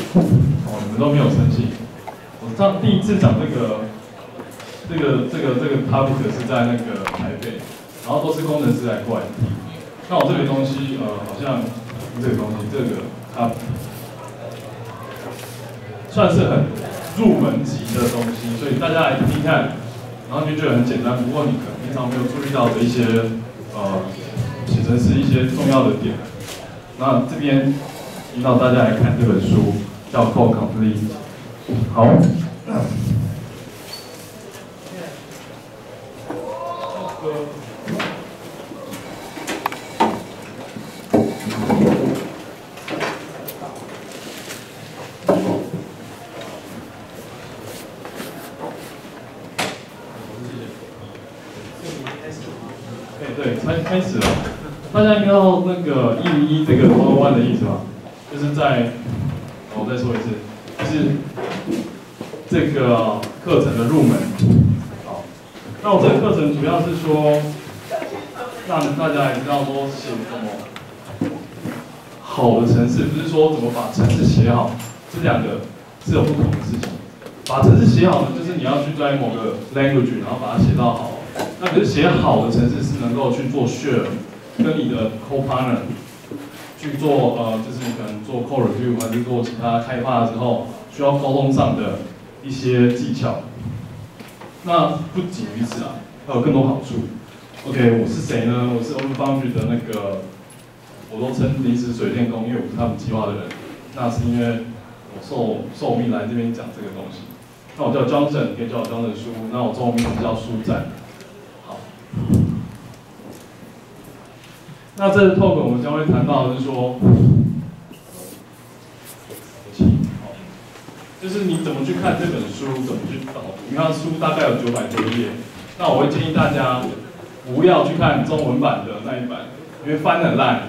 哦，你们都没有生气。我第一次讲这个 topic 是在那个台北，然后都是工程师来过来听。那我这个东西好像这个东西它算是很入门级的东西，所以大家来听听看，然后就觉得很简单。不过你可能平常没有注意到的一些写成是一些重要的点。那这边引导大家来看这本书，叫《Code Complete》。好。对，开始了。大家应该知道那个101这个 101的意思吧？就是我再说一次，就是这个课程的入门。好，那我这个课程主要是说，让大家也知道说写什么好的程式，不是说怎么把程式写好，这两个是有不同的事情。把程式写好呢，就是你要去在某个 language， 然后把它写到好。那可是写好的程式是能够去做 share， 跟你的 co-partner 去做就是你可能做 code review 还是做其他开发的时候需要沟通上的一些技巧。那不仅于此啊，还有更多好处。OK， 我是谁呢？我是 OpenFoundry 的那个，我都称临时水电工，因为我是他们计划的人。那是因为我受命来这边讲这个东西。那我叫Johnson，可以叫我Johnson书。那我中文名字叫书仔。那这个 talk 我们将会谈到的是说，就是你怎么去看这本书，怎么去导读。你看书大概有900多页，那我会建议大家不要去看中文版的那一版，因为翻得很烂。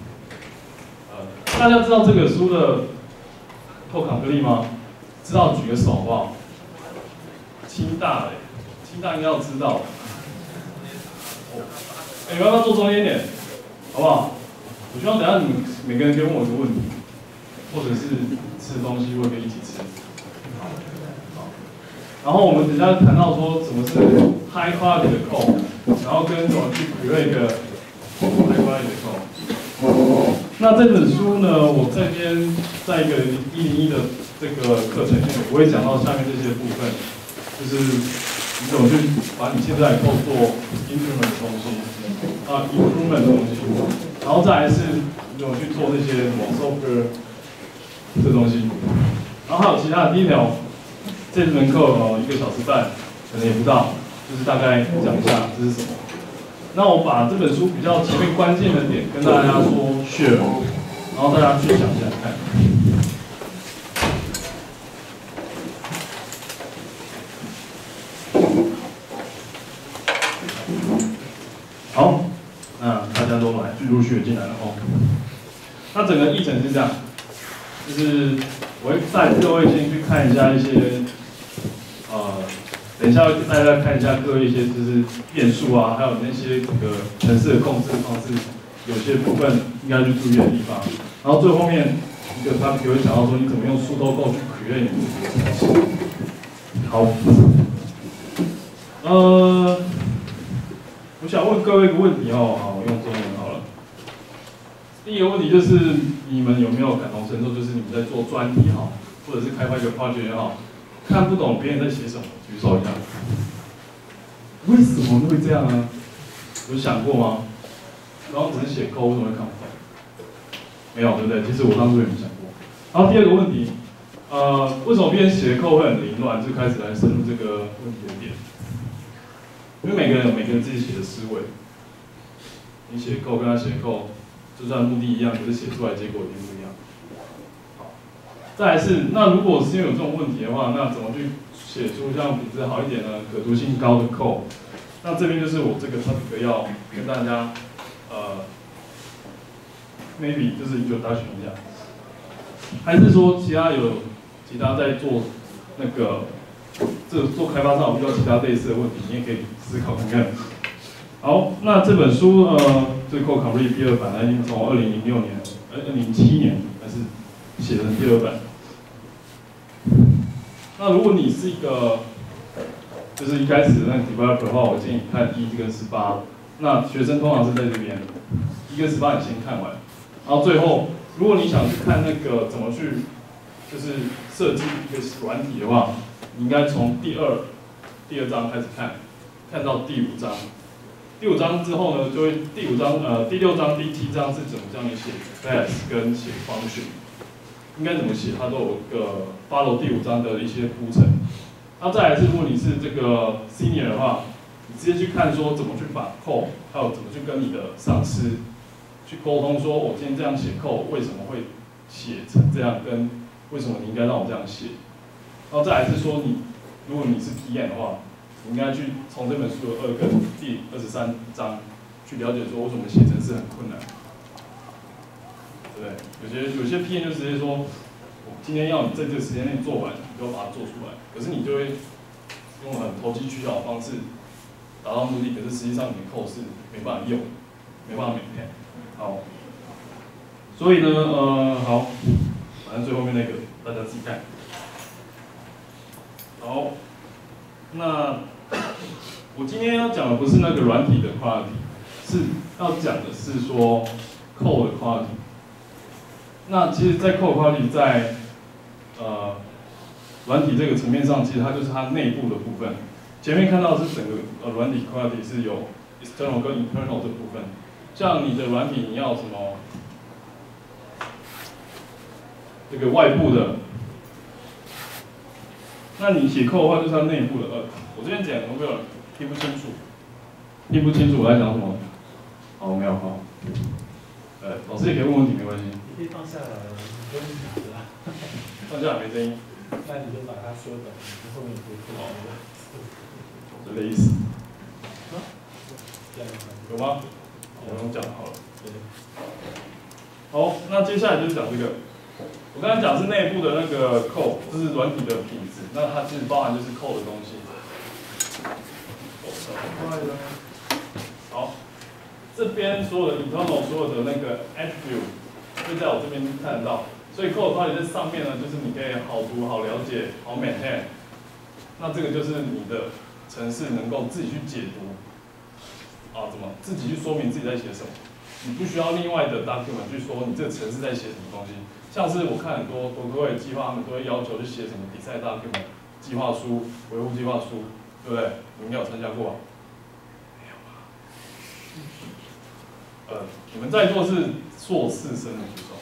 大家知道这个书的 talk complete 吗？知道举个手好不好？清大应该要知道。你们要不要坐中间一点？好不好？我希望等一下你们每个人可以问我一个问题，或者是吃东西，我也可以一起吃。好。然后我们等一下谈到说什么是 high quality 的 code， 然后跟怎么去 create 一个 high quality 的 code。那这本书呢，我这边在一个101的这个课程里面，我会讲到下面这些部分，就是你怎么去把你现在的 code 做 implement 的东西。improvement 的东西，然后再来是怎么去做这些什么 software 这东西，然后还有其他的 detail。这门课1个小时半，可能也不到，就是大概讲一下这是什么。那我把这本书比较前面关键的点跟大家说 share， 然后大家去想想看。好。那大家都陆续进来了哦。那整个议程是这样，就是我会带各位先去看一下一些，等一下大家看一下各位一些就是变数啊，还有那些这个程式的控制方式，有些部分应该去注意的地方。然后最后面一个他会讲到说你怎么用树豆code去 create 你的程式。好，我想问各位一个问题哦，好，我用中文好了。第一个问题就是你们有没有感同身受？就是你们在做专题好，或者是开发一个 project 也好，看不懂别人在写什么，举手一下。为什么会这样呢？有想过吗？然后只是写 code， 为什么会看不懂？没有，对不对？其实我当初也没想过。然后第二个问题，为什么别人写的 code 会很凌乱？就开始来深入这个问题的点。因为每个人有每个人自己写的思维，你写code跟他写code，就算目的一样，可是写出来结果一定不一样。好，再来是，那如果是因为有这种问题的话，那怎么去写出像品质好一点的、可读性高的code？那这边就是我这个 topic 要跟大家maybe 就是introduction一下，还是说其他在做那个做开发上有遇到其他类似的问题，你也可以思考看看。好，那这本书这个 Code Complete 第2版，它已经从2007年还是写成第2版。 那如果你是一个就是一开始的那个 developer 的话，我建议看1跟18。那学生通常是在这边1跟18你先看完，然后最后如果你想去看那个怎么去就是设计一个软体的话，你应该从第二章开始看，看到第5章。第5章之后呢，就会第6章、第7章是怎么教你写 class 跟写 function， 应该怎么写，它都有个 follow 第5章的一些铺陈。那再来是，如果你是这个 senior 的话，你直接去看说怎么去把 code， 还有怎么去跟你的上司去沟通，说我今天这样写 code 为什么会写成这样，跟为什么你应该让我这样写。然后再来是说如果你是 PM 的话，你应该去从这本书的2跟第23章去了解说为什么写程式很困难，对不对？有些 PM 就直接说，我今天要你在这个时间内做完，你就把它做出来。可是你就会用很投机取巧的方式达到目的，可是实际上你的 code 是没办法用，没办法maintain。好，所以呢，好，反正最后面那个大家自己看。好，那我今天要讲的不是那个软体的 quality， 是要讲的是说 code 的 quality。那其实，在 code quality 在软体这个层面上，其实它就是它内部的部分。前面看到的是整个软体 quality 是有 external 跟 internal 的部分。像你的软体，你要什么这个外部的，那你写 code 的话，就是它内部的。我这边讲有没有听不清楚？听不清楚我在讲什么？好，没有好。老师也可以问问题，没关系。 你可以放下来，你不用拿着啊。 放下来没声音。 那你就把它缩短，你后面不会看到的。 这个意思。 这样有吗？我用讲好了。好，那接下来就是讲这个。我刚才讲是内部的那个 code， 这是软体的品质，那它其实包含就是 code 的东西。好，这边所有的 internal 所有的那个 attribute 就在我这边看得到，所以 code quality 在上面呢，就是你可以好读、好了解、好 maintain。那这个就是你的程式能够自己去解读，怎么自己去说明自己在写什么，你不需要另外的 document 去说你这个程式在写什么东西。像是我看很多国科会计划，他们都会要求去写什么 design document 计划书、维护计划书，对不对？你们有参加过？没有吧？你们在座是硕士生的举手。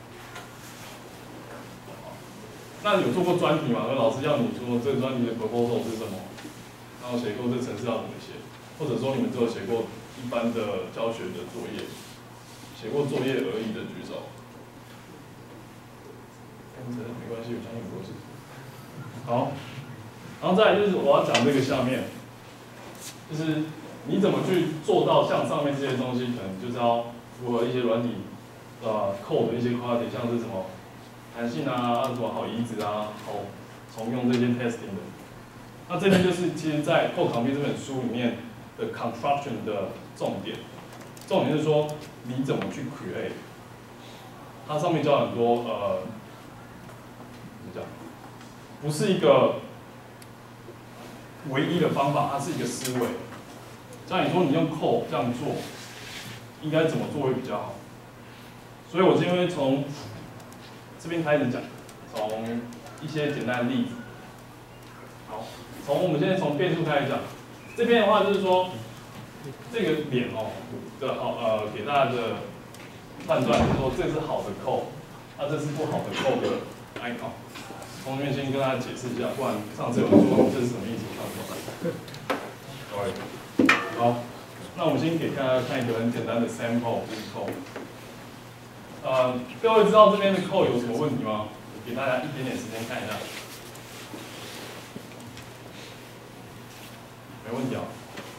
那有做过专题吗？老师要你说这个专题的 proposal 是什么？然后写过这程式要怎么写？或者说你们只有写过一般的教学的作业，写过作业而已的举手。没关系，我相信不是。好，然后再来就是我要讲这个下面，就是你怎么去做到像上面这些东西，可能就是要符合一些软体code 的一些 quality， 像是什么弹性啊，什么好移植啊，好重用这些 testing 的。那这边就是其实在 Code Compute 这本书里面的 construction 的重点，重点是说你怎么去 create。它上面教很多不是一个唯一的方法，它是一个思维。像你说你用 code 这样做，应该怎么做会比较好？所以我今天会从这边开始讲，从一些简单的例子。好，我们现在从变数开始讲。这边的话就是说，这个脸的给大家的判断就是说，这是好的 code， 那这是不好的 code 的 icon。同学先跟大家解释一下，不然上次有人说这是什么意思，看不懂。好，那我们先给大家看一个很简单的 sample code。各位知道这边的 code 有什么问题吗？给大家一点点时间看一下。没问题啊。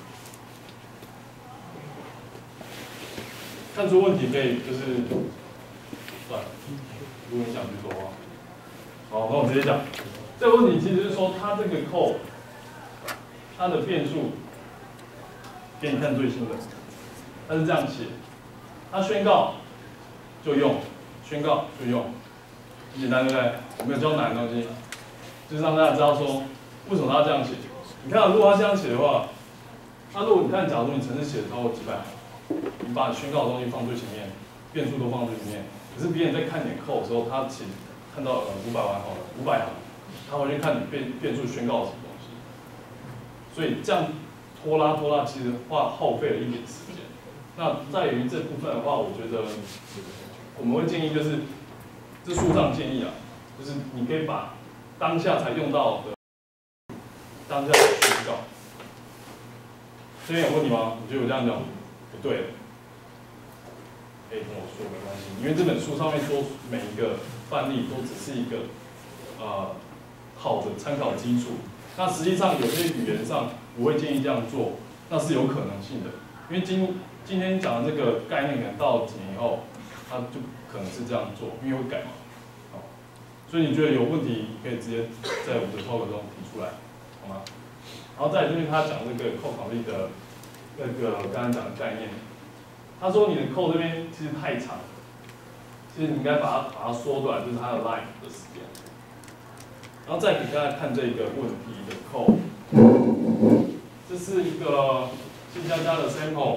看出问题可以就是算了，如果你想去说的话。好，那我直接讲。这个问题其实是说，它这个 code， 它的变数，给你看最新的，它是这样写，它宣告就用，宣告就用，很简单对不对？我没有教难的东西。 就是让大家知道说为什么他这样写。你看，如果他这样写的话，那如果你看，假如你程式写的超过几百行，你把你宣告的东西放最前面，变数都放最前面，可是别人在看你的 code 的时候，他写看到500万好了，500行，他回去看你变数宣告了什么东西，所以这样拖拉，其实耗费了一点时间。那在于这部分的话，我觉得我们会建议就是，这书上建议啊，就是你可以把当下才用到的当下的宣告。这边有问题吗？我觉得我这样讲不对，可以跟我说没关系，因为这本书上面说每一个范例都只是一个好的参考基础。那实际上有些语言上我会建议这样做，那是有可能性的，因为今天讲的这个概念可能到几年以后，它就可能是这样做，因为会改嘛。好，所以你觉得有问题，可以直接在我们的 talk 中提出来，好吗？然后再来就是他讲这个扣考虑的那个刚刚讲的概念，他说你的扣这边其实太长，其实你应该把它缩短，就是它的 line 的时间。然后再给大家看这个问题的扣，这是一个C++的 sample。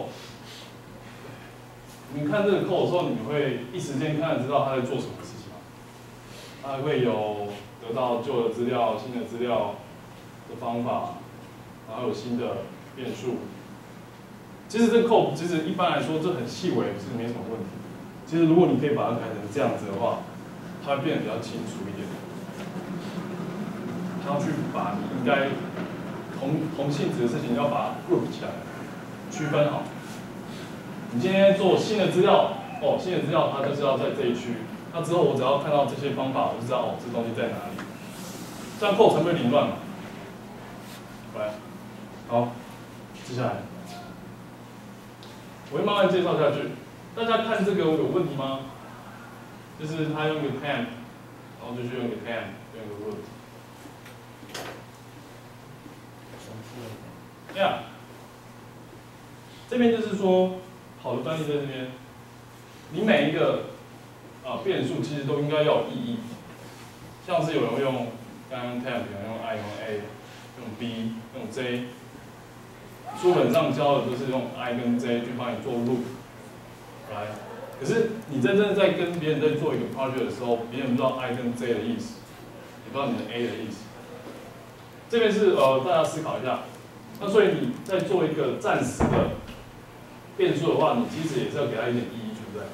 你看这个扣的时候，你会一时间看得知道他在做什么事情吗？他会有得到旧的资料、新的资料的方法，然后有新的变数。其实这个 code 其实一般来说这很细微，是没什么问题。其实如果你可以把它改成这样子的话，它会变得比较清楚一点。然后去把你应该同性质的事情要把它 group 起来，区分好。你今天做新的资料，新的资料它就是要在这一区。那之后我只要看到这些方法，我就知道这东西在哪里。这样 code 才不会凌乱嘛。来，好，接下来我会慢慢介绍下去。大家看这个有问题吗？就是他用一个 temp， 然后就去用一个 temp， 用一个 root。Yeah， 这边就是说，好的范例在这边，你每一个变数其实都应该要有意义。像是有人会用刚刚 temp， 有人用 I 用 A， 用 B， 用 J。书本上教的都是用 I 跟 J 去帮你做 loop， 来，可是你真正在跟别人在做一个 project 的时候，别人不知道 I 跟 J 的意思，也不知道你的 A 的意思。这边是大家思考一下。那所以你在做一个暂时的变数的话，你其实也是要给它一点意义存在。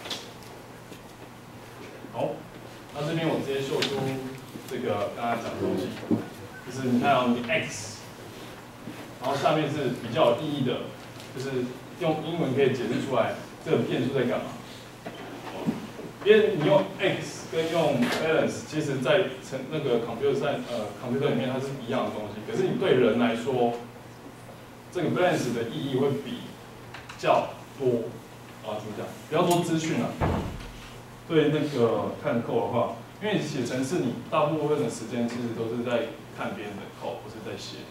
好，那这边我直接秀出这个刚才讲的东西，就是你看你 x。然后下面是比较有意义的，就是用英文可以解释出来这个变数在干嘛。因为你用 x 跟用 balance， 其实在那个 computer 里面它是一样的东西，可是你对人来说，这个 balance 的意义会比较多怎么讲？比较多资讯啊。对那个看 code 的话，因为写程式你大部分的时间其实都是在看别人的 code， 不是在写。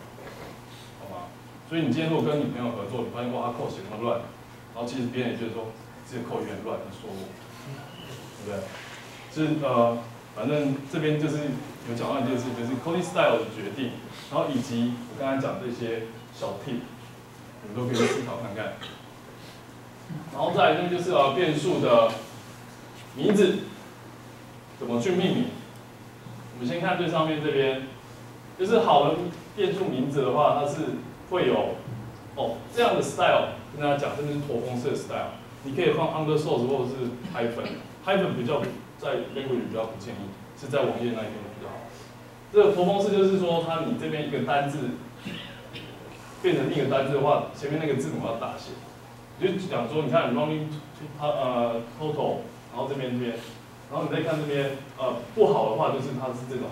所以你今天如果跟你朋友合作，你发现哇，他扣写那么乱，然后其实别人也觉得说这个扣有点乱，你说我，对不对？是反正这边就是有讲到一件事情，就是 coding style 的决定，然后以及我刚才讲这些小 tip， 你们都可以思考看看。然后再来就是变数的名字怎么去命名。我们先看最上面这边，就是好的变数名字的话，它是会有这样的 style， 跟大家讲，这是驼峰式的 style。你可以放 underscore 或者是 hyphen 比较在 language 比较不建议，是在网页那一边比较好。这个驼峰式就是说，你这边一个单字变成另一个单字的话，前面那个字母要大写。就讲说，你看 running total， 然后这边，然后你再看这边不好的话，就是它是这种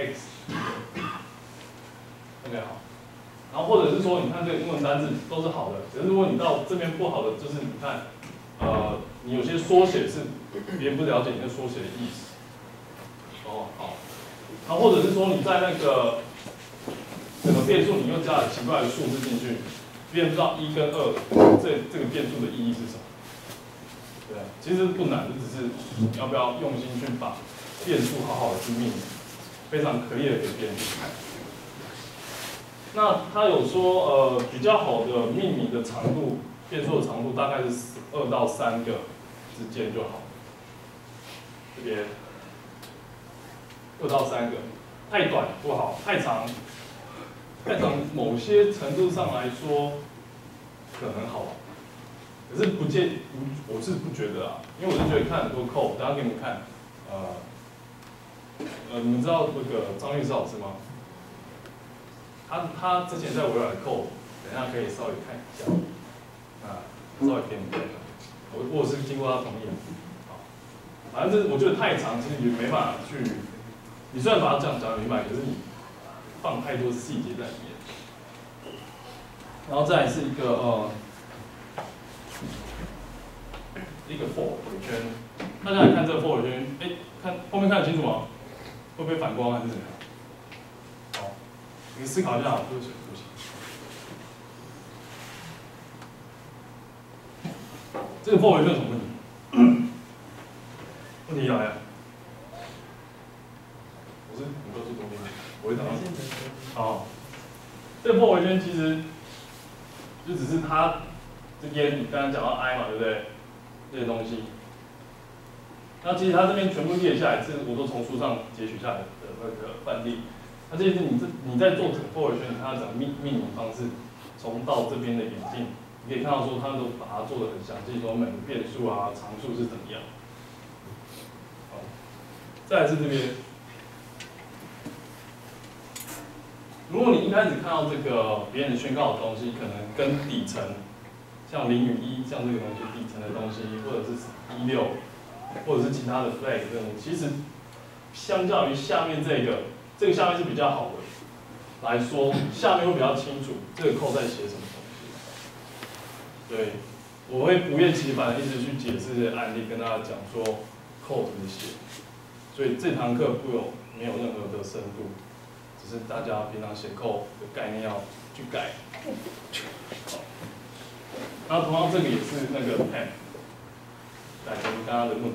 x。OK 好。然后或者是说，你看这个英文单字都是好的，可是如果你到这边不好的，就是你看，你有些缩写是别人不了解你的缩写的意思。好。然后或者是说你在那个整个变数你又加了奇怪的数字进去，别人不知道1跟2这个变数的意义是什么。对，其实不难，就只是你要不要用心去把变数好好的去命名。 非常可以的给别人去看。那他有说，比较好的命名的长度，变数的长度大概是2到3个之间就好。这边2到3个，太短不好，太长某些程度上来说可能好，可是我是不觉得啊，因为我是觉得看很多code，等下给你们看，你们知道那个张律师老师吗？他之前在微软的code，等一下可以稍微看一下，稍微给你们看，我是经过他同意的，反正我觉得太长，其实你没办法去，你虽然把它这样讲明白，可是你放太多细节在里面。然后再来是一个for 回圈，大家来看这个 for 回圈，看后面看得清楚吗？会不会反光还是怎么样？好，你思考一下，对不起。这个 for 回圈有什么问题？问题来了，你都是中间，我会等到。好，这个 for 回圈其实就只是它这边你刚刚讲到 I 嘛，对不对？这些东西，那其实它这边全部列下来，是我都从书上截取下来的那个范例。那这些是你在做整个 for 回圈，它讲命名方式，从到这边的演进，你可以看到说它都把它做得很详细，说每个变数啊、常数是怎么样。好，再来是这边，如果你一开始看到这个别人宣告的东西，可能跟底层，像0与1，像这个东西底层的东西，或者是16，或者是其他的 flag 这种，其实相较于下面这个下面是比较好的来说，下面会比较清楚这个code在写什么东西。对，我会不厌其烦的一直去解释这些案例，跟大家讲说code怎么写。所以这堂课没有任何的深度。只是大家平常写code的概念要去改。然后同样这个也是那个 pen， 来解决刚刚的问题。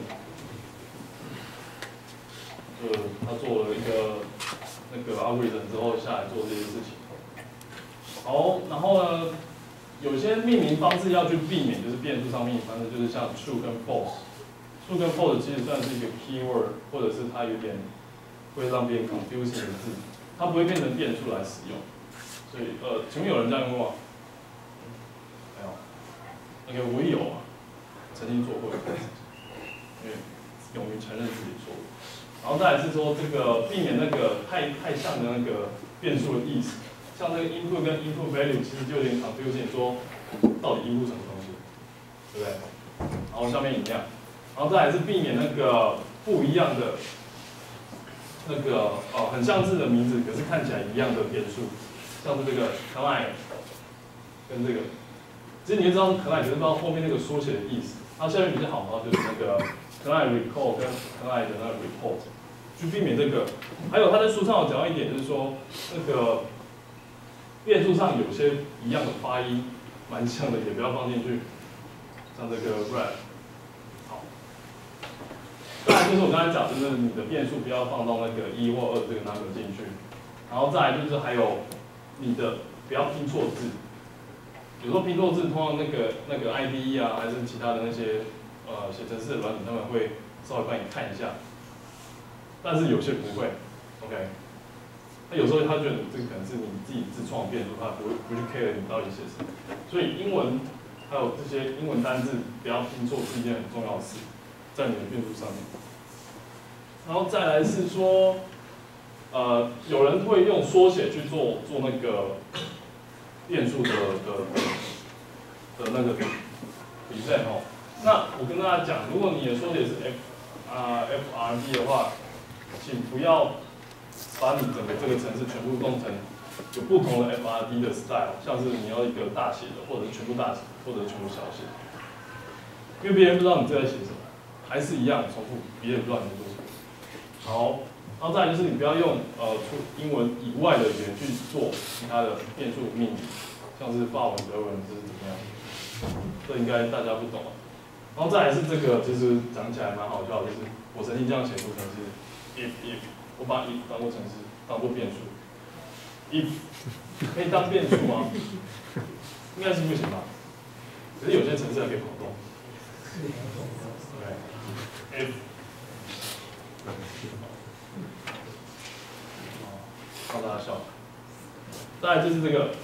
他做了一个那个 algorithm 之后下来做这些事情。好，然后呢，有些命名方式要去避免，就是变数上命名方式，就是像 true 跟 false。true 跟 false 其实算是一个 keyword， 或者是它有点会让别人 confusing 的字。它不会变成变数来使用，所以请问有人这样用过吗？没有。那个我也有啊，曾经做过一件事情，因为勇于承认自己错误。然后再来是说这个避免那个太像的那个变数的意思，像这个 input 跟 input value 其实就有点 confusing， 说到底 input 什么东西，对不对？然后下面一样，然后再来是避免那个不一样的。那个很相似的名字，可是看起来一样的变数，像是这个 client 跟这个，其实你就知道 client， 可是不知道后面那个缩写的意思。它下面比较好的就是那个 client recall 跟 client 的那个 report， 去避免这个。还有他在书上有讲到一点，就是说那个变数上有些一样的发音蛮像的，也不要放进去，像这个 red。再来就是我刚才讲，就是你的变数不要放到那个1或2这个 number 进去，然后再来就是还有你的不要拼错字，有时候拼错字，通常那个 IDE 啊，还是其他的那些写程式的软体，他们会稍微帮你看一下，但是有些不会 ，OK， 那有时候他觉得这个可能是你自己自创的变数，他不去 care 你到底写什么，所以英文还有这些英文单字不要拼错是一件很重要的事。在你的变数上面，然后再来是说，有人会用缩写去做那个变数的那个present哦。那我跟大家讲，如果你的缩写是 FRD 的话，请不要把你整个这个程式全部弄成有不同的 FRD 的 style， 像是你要一个大写的，或者是全部大写，或者是全部小写，因为别人不知道你这在写什么。还是一样重复，别人不知道你在做什么。好，然后再来就是你不要用除英文以外的语言去做其他的变数命名，像是法文、德文这是怎么样？这应该大家不懂。然后再来是这个，其实讲起来蛮好笑的，就是我曾经这样写出程式 if 我把 if 当做程式，当做变数。if 可以当变数吗？应该是不行吧？可是有些程式还可以跑动。对 ，if 让大家笑。再来就是这个，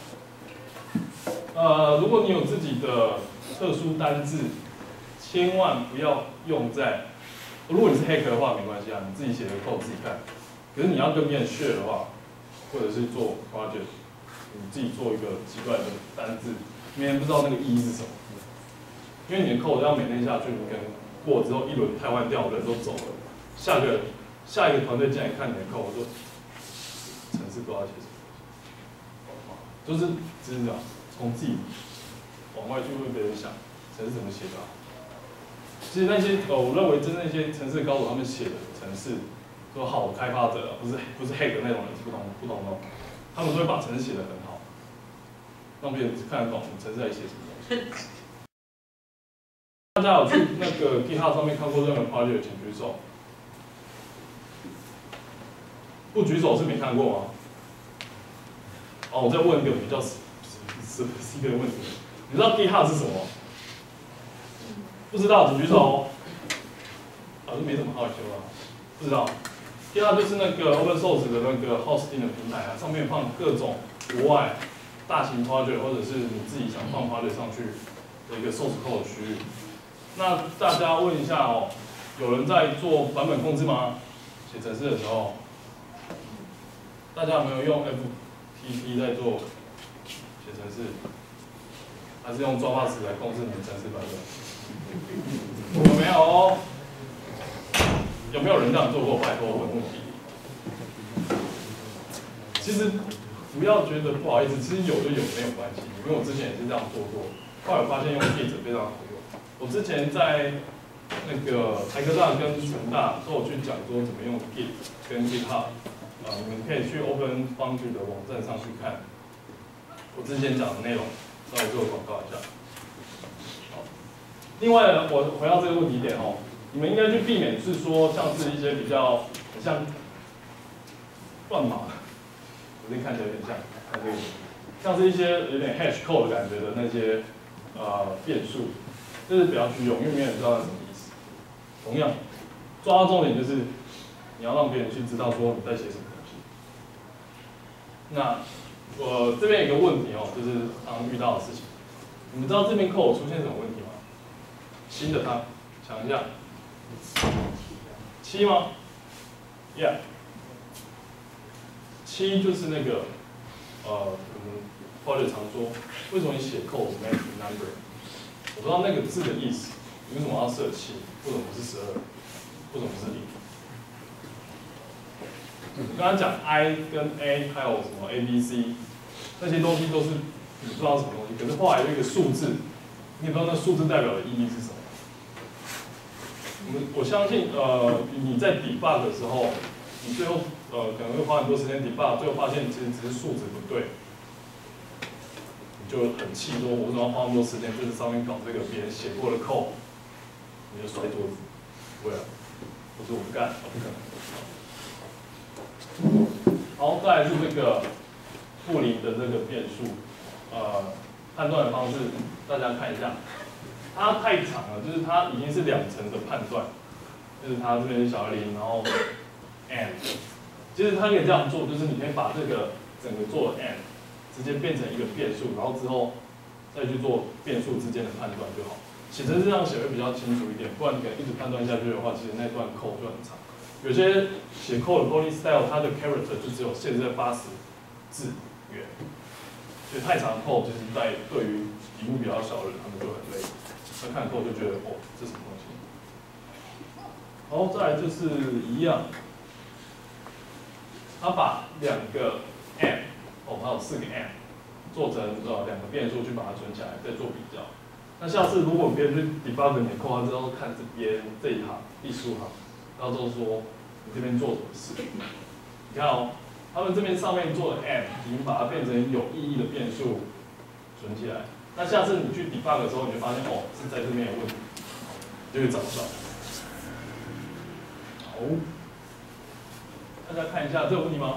如果你有自己的特殊单字，千万不要用在。如果你是 hacker 的话，没关系啊，你自己写的 code 自己看。可是你要跟别人 share 的话，或者是做 project， 你自己做一个奇怪的单字，别人不知道那个意义是什么。因为你的 code 要每天下去，你可能过之后一轮太换掉，人都走了，下一个团队进来看你的 code， 说程式不知道写什么，就是这样，从自己往外去问别人想程式怎么写的。其实那些我认为真正一些程式高手他们写的程式，说好开发者，不是 hack 那种人是不同的，他们都会把程式写得很好，让别人看得懂程式在写什么东西。大家有去那个 GitHub 上面看过任何 project， 请举手。不举手是没看过吗？我再问一个比较一个问题，你知道 GitHub 是什么？不知道，请举手。好像没什么好修啊，不知道。GitHub 就是那个 open source 的那个 hosting 的平台啊，上面放各种国外大型 project 或者是你自己想放 project 上去的一个 source code 的区域。那大家问一下有人在做版本控制吗？写程式的时候，大家有没有用 FTP 在做写程式？还是用抓把尺来控制你的程式版本？有没有？有没有人这样做过？拜托问问题。其实不要觉得不好意思，其实有就有，没有关系。因为我之前也是这样做过，后来我发现用 Git 非常好用。我之前在那个台科大跟成大都有去讲说怎么用 Git 跟 GitHub， 你们可以去 Open Foundry 的网站上去看我之前讲的内容，稍微做广告一下。好，另外呢，我回到这个问题点你们应该去避免是说像是一些比较像乱码，我这看起来有点像，看这个，像是一些有点 hash code 的感觉的那些变数。就是不要去用，因为没有人知道它什么意思。同样，抓到重点就是你要让别人去知道说你在写什么东西。那我这边有一个问题就是常遇到的事情。你们知道这边 code 出现什么问题吗？新的它，想一下，7吗 ？Yeah， 7就是那个我们project常说，为什么你写 code make number？我不知道那个字的意思，你为什么要设7？为什么不是12？为什么不是0？我刚刚讲 I 跟 A 还有什么 ABC 那些东西都是你不知道什么东西，可是后来有一个数字，你也不知道那数字代表的意义是什么。我相信你在 debug 的时候，你最后可能会花很多时间 debug， 最后发现其实只是数值不对。就很气，说我为什么要花那么多时间，就是上面搞这个别人写过的 code， 你就摔桌子，不会啊，我说我不干，不可能。好，再来是这个布林的这个变数，判断的方式，大家看一下，它太长了，就是它已经是2层的判断，就是它这边是小于0，然后 and， 其实它可以这样做，就是你可以把这个整个做 and。直接变成一个变数，然后之后再去做变数之间的判断就好。写成这样写会比较清楚一点，不然你可能一直判断下去的话，其实那段 code 就很长。有些写 code 的 body style， 它的 character 就只有限制在80字元，所以太长的 code 就是对于题目比较小的人，他们就很累。他看 code 就觉得这是什么东西。然后再来就是一样，他把2个 and。它有4个 and， 做成2个变数去把它存起来，再做比较。那下次如果别人去 debug 你的 code， 他知道看这边这一行第15行，然后就说你这边做什么事。你看他们这边上面做的 and 已经把它变成有意义的变数存起来。那下次你去 debug 的时候，你就发现是在这边有问题，就会找到。好， 大家看一下，这有问题吗？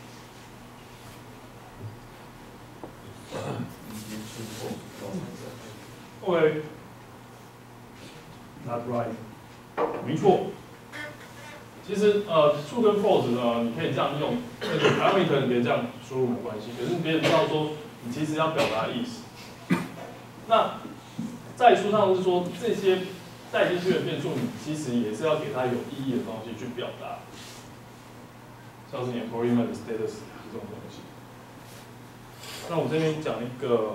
OK，not right， 没错。其实true 跟 false 呢，你可以这样用，那个 parameter 你别这样输入没关系，可是别人知道说你其实要表达的意思。那在书上是说这些带进去的变数，你其实也是要给它有意义的东西去表达，像是你的 employment status 这种东西。那我这边讲一个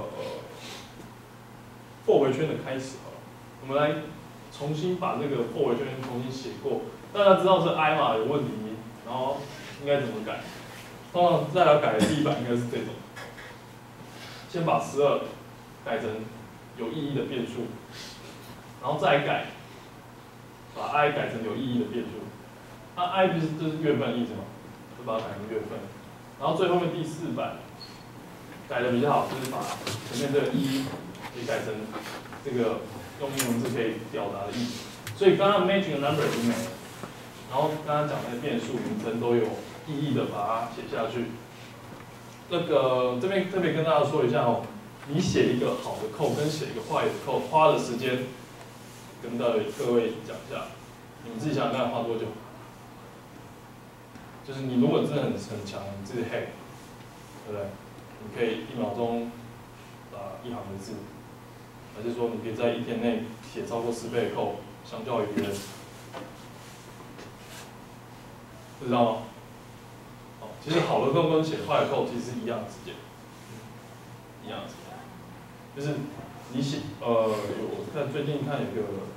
for 回圈的开始好了，我们来重新把这个 for 回圈重新写过。大家知道是 I 嘛有问题，然后应该怎么改？通常大家改的第一版应该是这种，先把12改成有意义的变数，然后再改，把 I 改成有意义的变数。那 I 不是就是月份的意思嘛，就把它改成月份。然后最后面第4版改的比较好，就是把前面这个一也改成这个用英文字可以表达的意思。所以刚刚 matching number 已经没了。然后刚刚讲的变数名称都有意义的把它写下去。那个这边特别跟大家说一下哦，你写一个好的code跟写一个坏的code花的时间，跟各位讲一下，你们自己想想看花多久？就是你如果真的很强，你自己 hack， 对不对？你可以1秒钟打1行的字，还是说你可以在1天内写超过10倍的code，相较于别人？不知道吗？哦，其实好的code跟写坏的code其实是一样的时间，一样的时间。就是你写我看最近看有个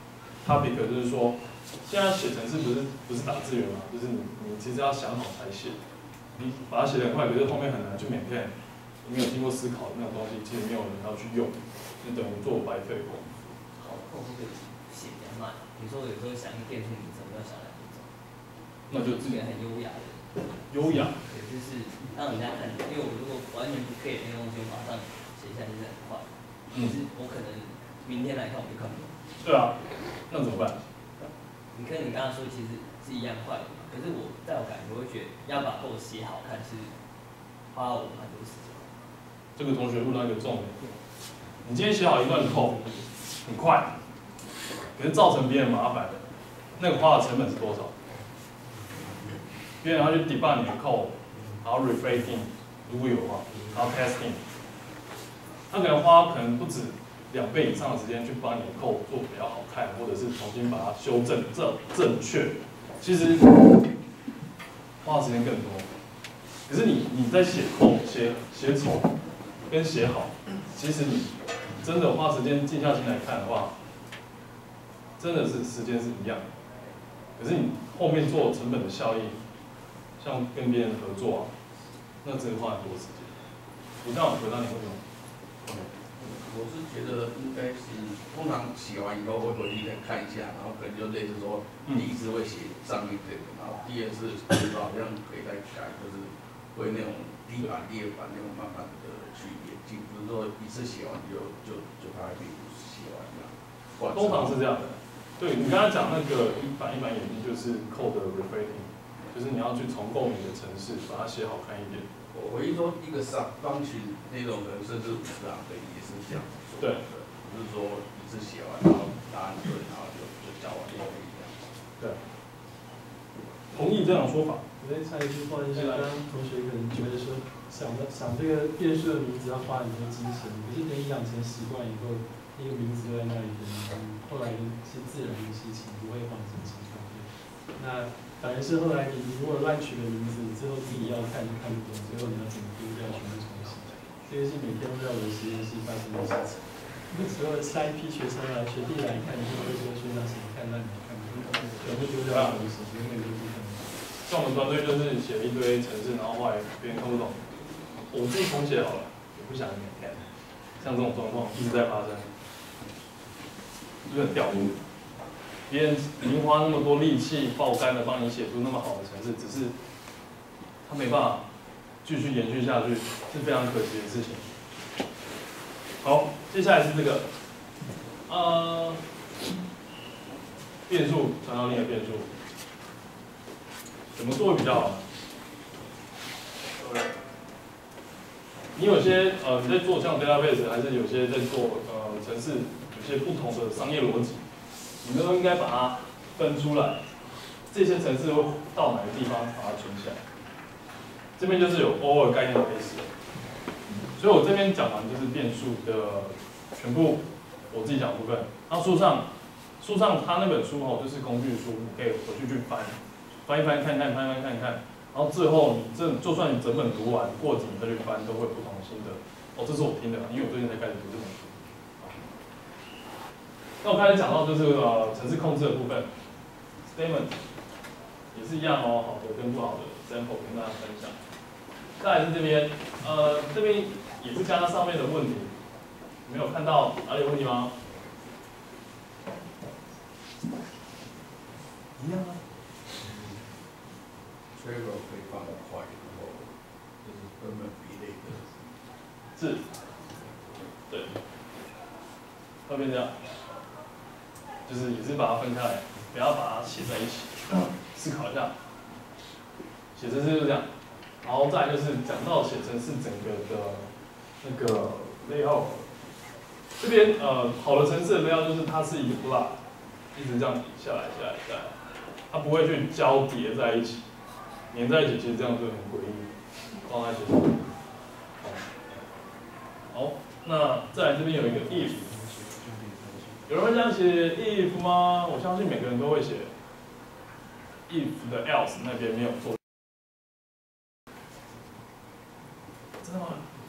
topic 就是说，现在写程式不是打字源嘛，就是你其实要想好才写，你把它写得很快，可是后面很难去maintain，你没有经过思考的那种东西，其实没有人要去用，就等于做白费功夫。 好，会不会写比较慢？比如说有时候想一个变数名称，要想2分钟。 那就这个很优雅的。 优雅。 对，就是让人家看，因为我如果完全不 get 那个东西，我马上写下就是很快。就是我可能明天来看我就看不懂。 对啊，那怎么办？ 你跟你刚刚说其实是一样快的嘛，可是在我感觉，我会觉得要把code写好看是花我蛮多时间。 这个同学录到一个重点，你今天写好一段code很快，可是造成别人麻烦的，那个花的成本是多少？别人要去 debug 你的 code， 然后 refactoring 如果有的话，然后 testing， 他可能不止2倍以上的时间去帮你的 code 做比较好看，或者是重新把它修正正确，其实花的时间更多。可是你在写 code 写丑跟写好，其实你真的花时间静下心来看的话，真的是时间是一样的。可是你后面做成本的效益，像跟别人合作啊，那真的花很多时间。我这样回答你问题吗？ 我是觉得应该是通常写完以后会回去再看一下，然后可能就类似说第一次会写上面这个，然后第二次好像可以再改，就是会那种第一版、第二版那种慢慢的去演进，不是说一次写完就它并不是写完这样。 通常是这样的。对你刚才讲那个一版演进就是 code 的 refactoring， 就是你要去重构你的程式，把它写好看一点。 我一说一个方群那种可能甚至50行的也是这样子做。 对， 不是说一次写完然后答案对，然后就交完就可以这样。 对，同意这种说法。 我再插一句话，就是刚刚同学可能觉得说想这个变数的名字要花很多精神，可是等你养成习惯以后，那个名字就在那里的，后来是自然的事情，不会放什么情况。那反而是后来你如果乱取个名字，最后自己要看就看不懂，最后你要怎么丢掉，全部重写。这个是每天都在我的实验室发生的事情。那时候下一批学生来，学弟来看，就会说学长什么看烂，你看不懂，全部丢掉东西，永远都不可能。 像我们团队就是写了一堆程式，然后后来别人看不懂，我自己重写好了，也不想给你看。像这种状况一直在发生，就很掉入。别人已经花那么多力气爆肝的帮你写出那么好的程式，只是他没办法继续延续下去，是非常可惜的事情。好，接下来是这个，变数传导令的变数。 怎么做会比较好？你有些你在做像 database， 还是有些在做程式，有些不同的商业逻辑，你都应该把它分出来。这些程式会到哪个地方把它存起来？这边就是有 OR 概念可以使用。所以我这边讲完就是变数的全部我自己讲的部分。然后书上它那本书就是工具书，你可以回去翻一翻看看，翻一翻看看。然后最后你就算你整本读完，过几年再去翻，都会有不同的心得。这是我听的，因为我最近才开始读这本书。那我开始讲到就是程式控制的部分 ，statement 也是一样好的跟不好的 sample 跟大家分享。再来是这边，这边也是加上上面的问题，没有看到哪里有问题吗？一样啊。 Trailer 可以放得快，然后就是根本比类的。 是，对，会变这样，就是也是把它分开来，不要把它写在一起。思考一下，写程式就是这样，然后再来就是讲到写程式整个的那个 layout。这边好的程式的 layout 就是它是一个 block， 一直这样下来，它不会去交叠在一起。粘在一起，其实这样就很诡异，放在一起。好，那再来这边有一个 if， 有人会这样写 if 吗？我相信每个人都会写 if 的 else 那边没有做。真的吗？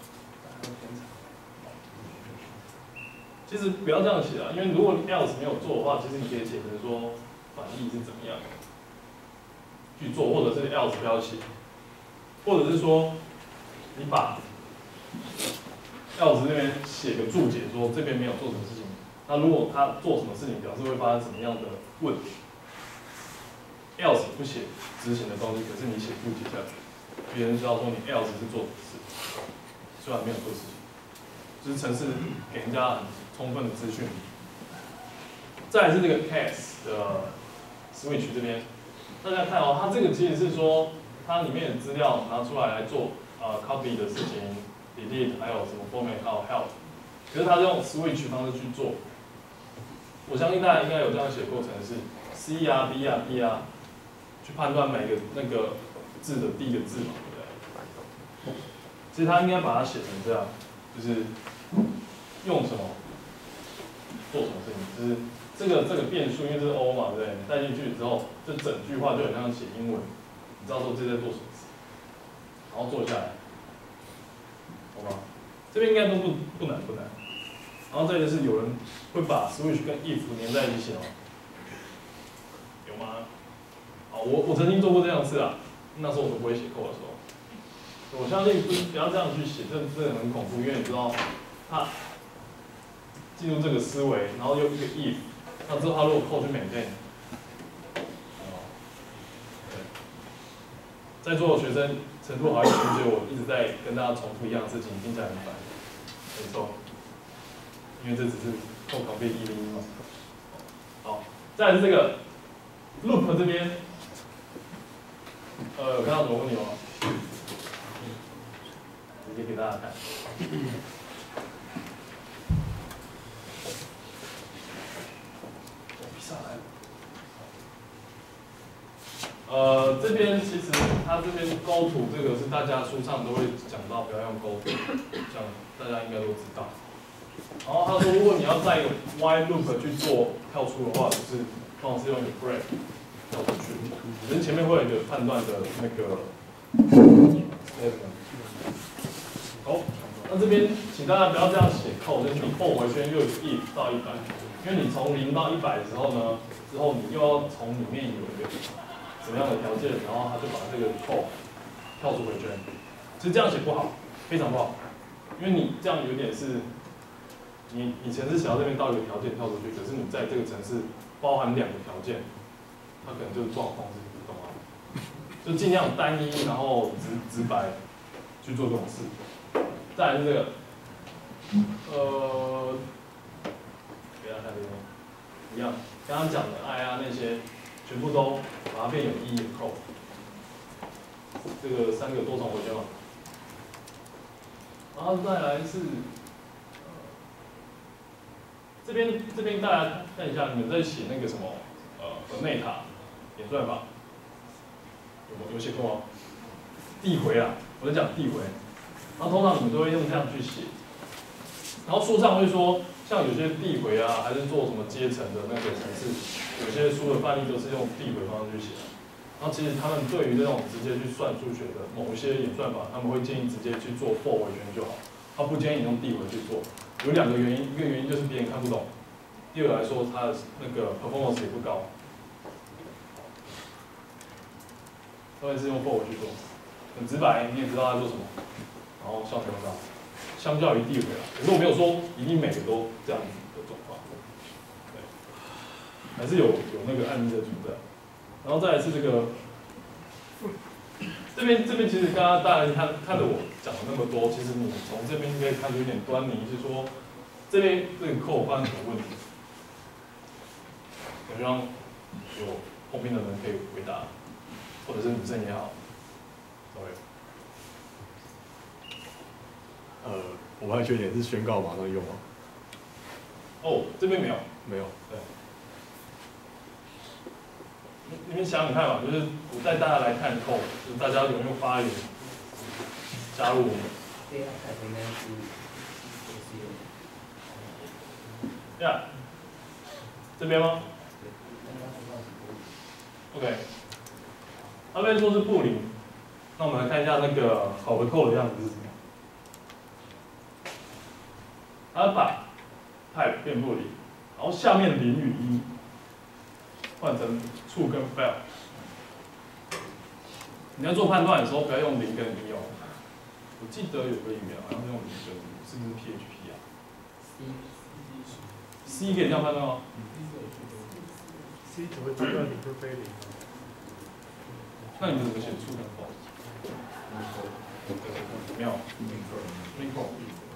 其实不要这样写啊，因为如果你 else 没有做的话，其实你可以写成说反义是怎么样去做，或者是 else 不要写，或者是说你把 else 那边写个注解，说这边没有做什么事情，那如果他做什么事情，表示会发生什么样的问题。else 不写执行的东西，可是你写注解下来，别人知道说你 else 是做什么事，虽然没有做事情，就是程式给人家很充分的资讯。再来是这个 case 的 switch 这边。大家看它这个其实是说它里面的资料拿出来做copy 的事情 ，delete 还有什么 format 还有 help， 可是它是用 switch 方式去做。我相信大家应该有这样写过程式 ，C 啊 B 啊 D 啊，去判断每个那个字的第一个字嘛，对不对？其实它应该把它写成这样，就是用什么做什么事情，就是这个变数，因为这是 O 嘛，对不对？带进去之后，这整句话就很像写英文，你知道说这在做什么事，然后做下来，好吧？这边应该都不难。然后再就是有人会把 switch 跟 if 连在一起哦，有吗？好，我曾经做过这样的事啊，那时候我都不会写code的时候，我相信不要这样去写，这真的很恐怖，因为你知道它进入这个思维，然后又一个 if。那之后他如果扣去maintain，在座的学生程度好一点，觉得我一直在跟大家重复一样的事情，听起来很烦。没错，因为这只是扣complete 101嘛。好，再来是这个 loop 这边，有看到什么问题吗？直接给大家看。这边其实它这边勾图这个是大家书上都会讲到，不要用勾图，这样大家应该都知道。然后他说，如果你要在一个 while loop 去做跳出的话，就是通常是用一个 break 跳出去，只是前面会有一个判断的那个。好，那这边请大家不要这样写扣，就是你扣回圈又有1到100，因为你从0到100的时候呢，之后你又要从里面有一个什么样的条件，然后他就把这个扣跳出回圈。其实这样写不好，非常不好，因为你这样有点是，你程式写到这边到一个条件跳出去，可是你在这个程式包含2个条件，它可能就是不好控制，懂吗？就尽量单一，然后直白去做这种事。再来是这个，给大家看这边，一样，刚刚讲的 I 啊那些，全部都把它变有意义的扣。 这个3个多重回圈嘛。然后再来是，这边大家看一下，你们在写那个什么内塔演算法，有写过吗？递回啊，我在讲递回。然后通常你们都会用这样去写。然后书上会说，像有些递回啊，还是做什么阶层的那个程式，有些书的范例都是用递回方式去写。然后其实他们对于这种直接去算数学的某一些演算法，他们会建议直接去做 for 回圈就好，他不建议你用递回去做。有2个原因，一个原因就是别人看不懂，第二个来说它的那个 performance 也不高。特别是用 for 回去做，很直白，你也知道它做什么，然后效能又高，相较于递回啊。可是我没有说一定每个都这样子的状况，对，还是有那个案例的存在。然后再来是这个，这边其实刚刚大家看着我讲了那么多，其实你从这边可以看出一点端倪，是说这边这个扣发生什么问题？我希望有后面的人可以回答，或者是女生也好。sorry。 我还缺点是宣告马上用吗？ 哦，这边没有。 没有。 对。你们想想看嘛，就是我带大家来看扣，就是大家有没有发言加入我们？ 这样看应该是呀，这边吗 ？OK， 那边说是布林，那我们来看一下那个好的扣的样子是什么。它把 type 变布林，然后下面0与1换成 true 跟 fail。你要做判断的时候，不要用0跟1哦。我记得有个语言好像是用0跟1，是不是 PHP 啊 ？C 可以这样判断吗 C 只会判断0跟非0。 那你们怎么写 true 跟 false？ 没有 ，make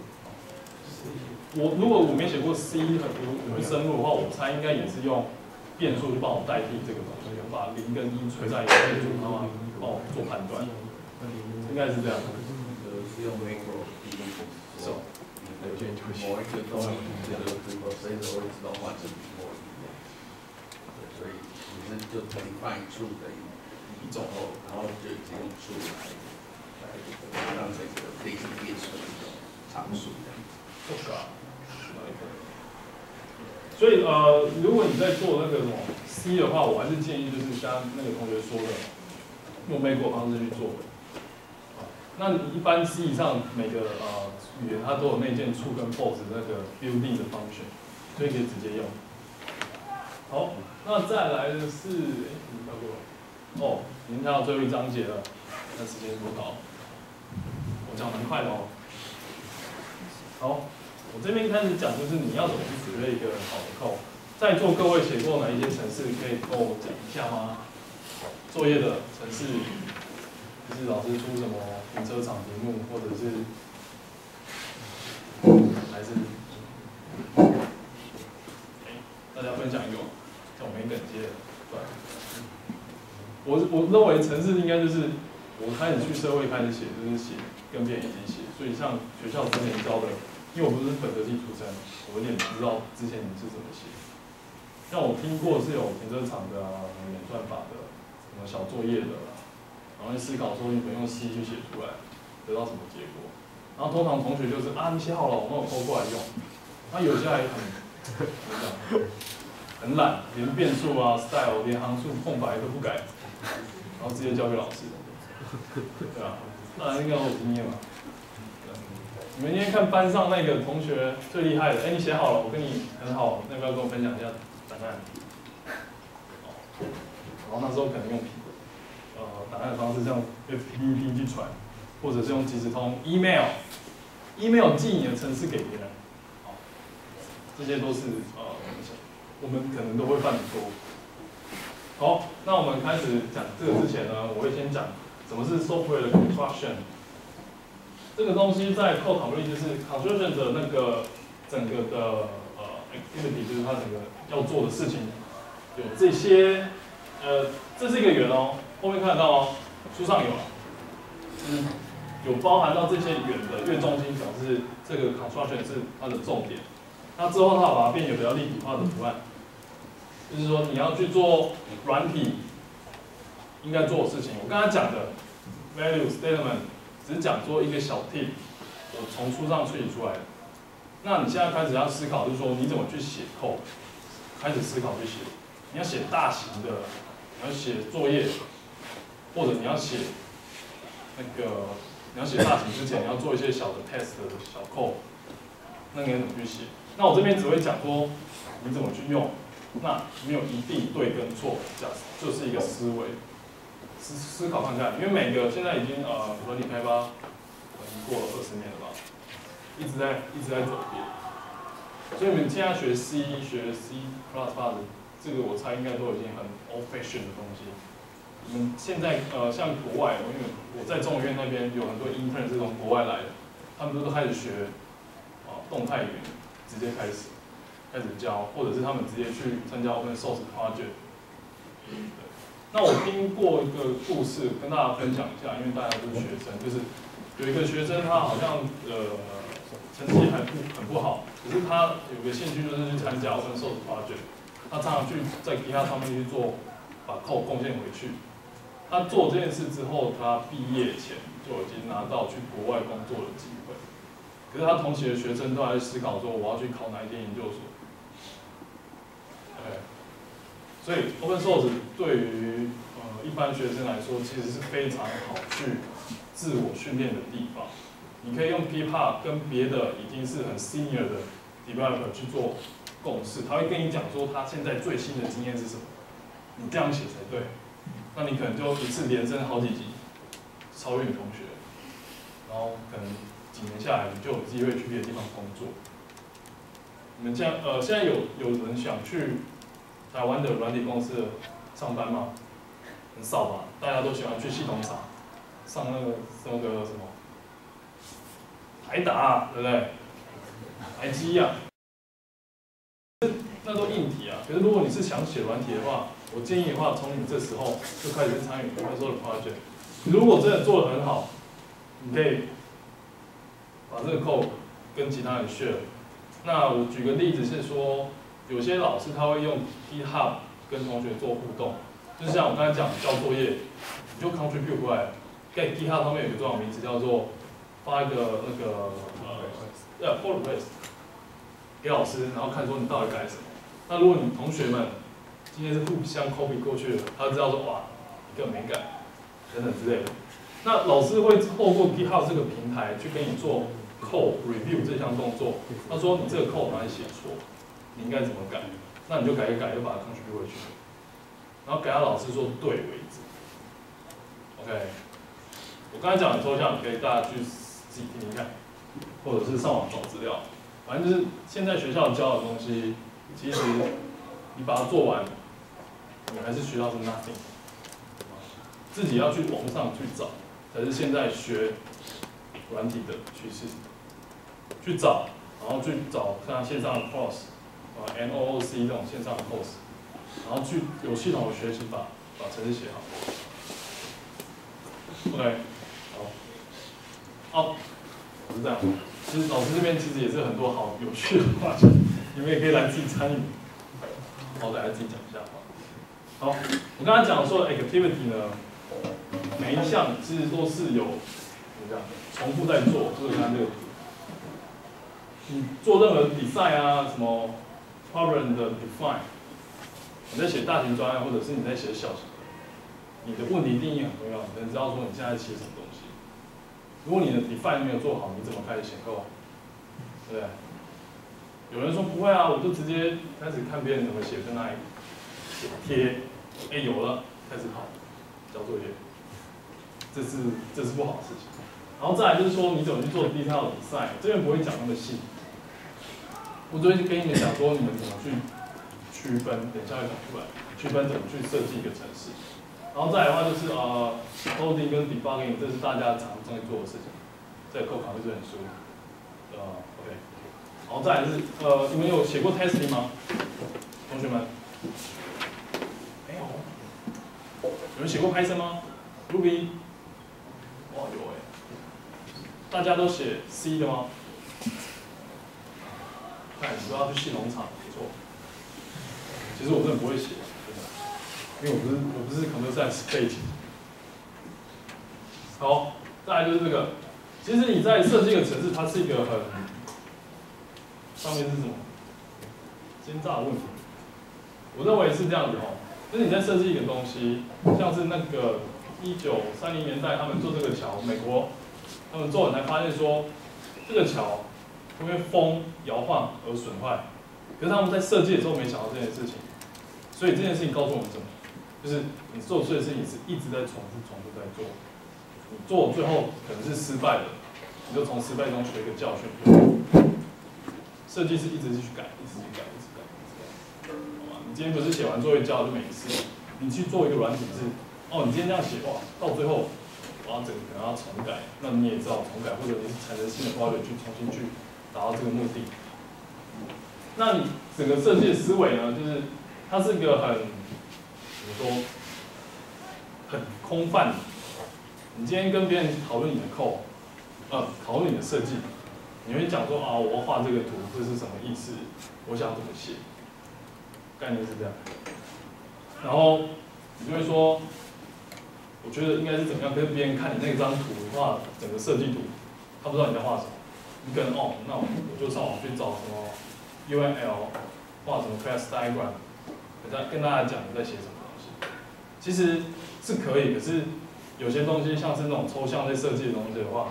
如果我没写过 C 很不深入的话，我猜应该也是用变数去帮我代替这个东西，把0跟1存在一个变数，然后帮我做判断，应该是这样。 是用 macro 是哦。 某一个东西，这个随时会自动换成某一样，所以你是就define true的一种后，然后就直接用 true 来让这个类似变数的一种常数这样子。 所以如果你在做那个什么 C 的话，我还是建议就是像那个同学说的，用 macro 方式去做。那你一般 C 以上每个语言它都有内建 true 跟 false 那个 built-in 的 function， 所以可以直接用。好，那再来的是，哦，已经看到最后一章节了，那时间多少？我讲蛮快的哦。好，我这边开始讲就是你要怎么去准备一个好的扣。在座各位写过哪一些程式，可以跟我讲一下吗？作业的程式，就是老师出什么停车场题目，或者是还是，大家分享一个，像我没梗接的，对。我认为程式应该就是我开始去社会开始写，就是写跟别人一起写，所以像学校之前教的。因为我不是本科系出身，我有点不知道之前你是怎么写。像我听过是有停车场的啊，演算法的，什么小作业的，然后去思考说你可以用 C 去写出来，得到什么结果。然后通常同学就是啊，你写好了，那我偷过来用。那有些还很懒，连变数啊、style、连行数空白都不改，然后直接交给老师。对啊，当然应该有经验嘛。你们今天看班上那个同学最厉害的，你写好了，我跟你很好，那要不要跟我分享一下答案？然后那时候可能用答案的方式，像 FTP 去传，或者是用即时通 email 寄你的程式给别人，这些都是我们可能都会犯的错误。好，那我们开始讲这个之前呢，我会先讲什么是 software 的 construction。这个东西在 code 考虑就是 construction 的那个整个的activity， 就是它整个要做的事情，有这些这是一个圆哦，后面看得到哦，书上有啊， 就是有包含到这些圆的月中心，表示这个 construction 是它的重点。那之后它把它变有比较立体化的图案，就是说你要去做软体应该做的事情。我刚才讲的 value statement 只是讲说一个小 tip， 我从书上推理出来的。那你现在开始要思考，就是说你怎么去写code，开始思考去写。你要写大型的，你要写作业，或者你要写你要写大型之前，你要做一些小的 test 的小code，那你要怎么去写？那我这边只会讲说你怎么去用，那没有一定对跟错，这样就是一个思维，思考看看，因为每个现在已经软体开发已经过了20年了吧，一直在转变，所以你们现在学 C 学 C++ 的，这个我猜应该都已经很 old fashion 的东西。你们现在像国外，因为我在中研院那边有很多 intern 是从国外来的，他们都开始学动态语言，直接开始教，或者是他们直接去参加 open source project。那我听过一个故事，跟大家分享一下，因为大家都是学生，就是有一个学生他好像成绩很不好，可是他有个兴趣就是去参加 open source project， 他常常去在 GitHub 上面去做，把 code 贡献回去。他做这件事之后，他毕业前就已经拿到去国外工作的机会。可是他同期的学生都还在思考说，我要去考哪一间研究所。所以 open source 对于一般学生来说，其实是非常好去自我训练的地方。你可以用 GitHub 跟别的已经是很 senior 的 developer 去做共识，他会跟你讲说他现在最新的经验是什么，你这样写才对。那你可能就一次连升好几级，超越你同学，然后可能几年下来，你就有机会去别的地方工作。你们这样现在有人想去台湾的软体公司上班吗？很少吧，大家都喜欢去系统厂上那个什么台达，对不对？台积呀，那都硬体啊。可是如果你是想写软体的话，我建议的话，从你这时候就开始参与 open source 的 project。如果真的做得很好，你可以把这个 code 跟其他人 share。那我举个例子是说，有些老师他会用 GitHub 跟同学做互动，就是像我刚才讲交作业，你就 contribute 过来，在 GitHub 上面有一个专有名词叫做发一个pull request 给老师，然后看说你到底改什么。那如果你同学们今天是互相 copy 过去的，他就知道说哇，你根本没改，等等之类的。那老师会透过 GitHub 这个平台去跟你做 code review 这项动作。他说你这个 code 哪里写错，你应该怎么改？那你就改一改，就把它 contribute 回去，然后改到老师说对为止。OK， 我刚才讲的抽象，可以大家去自己听听看，或者是上网找资料。反正就是现在学校教的东西，其实你把它做完，你还是学到是 nothing。自己要去网上去找，才是现在学软体的趋势。去找，然后去找像线上的 course，NOOC 这种线上的 course， 然后去有系统的学习把程式写好。OK， 好，是这样。其实老师这边其实也是很多好有趣的话题，你们也可以来自己参与。好，来自己讲一下。好，我刚才讲说 activity 呢，每一项其实都是有怎么讲重复在做，就是看这个。你做任何比赛啊，什么 problem 的 define， 你在写大型专案，或者是你在写小型的，你的问题定义很重要，你能知道说你现在写什么东西。如果你的 define 没有做好，你怎么开始写code？对不对？有人说不会啊，我就直接开始看别人怎么写，在那里写贴，有了，开始跑，交作业，这是不好的事情。然后再来就是说你怎么去做 detail 的比赛，这边不会讲那么细。我只会跟你们讲说你们怎么去区分，等一下会讲出来，区分怎么去设计一个程式。然后再来的话就是coding 跟 debugging， 这是大家常在做的事情，在code考这本书，OK。然后再来是你们有写过 testing 吗？同学们？没有。有人写过 Python 吗 ？Ruby？ 哇，有哎。 大家都写 C 的吗？看你都要去信农场，没错。其实我真的不会写，真的，因为我不是 computer science 背景。好，再来就是这个。其实你在设计一个程式，它是一个很上面是什么？奸诈的问题。我认为是这样子哦，就是你在设计一个东西，像是那个1930年代他们做这个桥，美国他们做完才发现说，这个桥因为风摇晃而损坏，可是他们在设计的时候没想到这件事情，所以这件事情告诉我们什么？就是你做错的事情是一直在重复在做，你做最后可能是失败的，你就从失败中学一个教训。设计是一直去改，一直改。好吧，你今天不是写完作业交就没事，你去做一个软体是，哦，你今天这样写哇，到最后我要整个可能要重改，那你也知道重改，或者你是产生新的 project 去重新去达到这个目的。那你整个设计的思维呢，就是它是一个很怎么说，很空泛的。你今天跟别人讨论你的 code， 讨论你的设计，你会讲说啊，我要画这个图，这是什么意思？我想怎么写？概念是这样。然后你就会说，我觉得应该是怎么样跟别人看你那张图画整个设计图，他不知道你在画什么。你可能哦，那我就上网去找什么 UML， 画什么 class diagram， 跟大家讲你在写什么东西。其实是可以，可是有些东西像是那种抽象类设计的东西的话，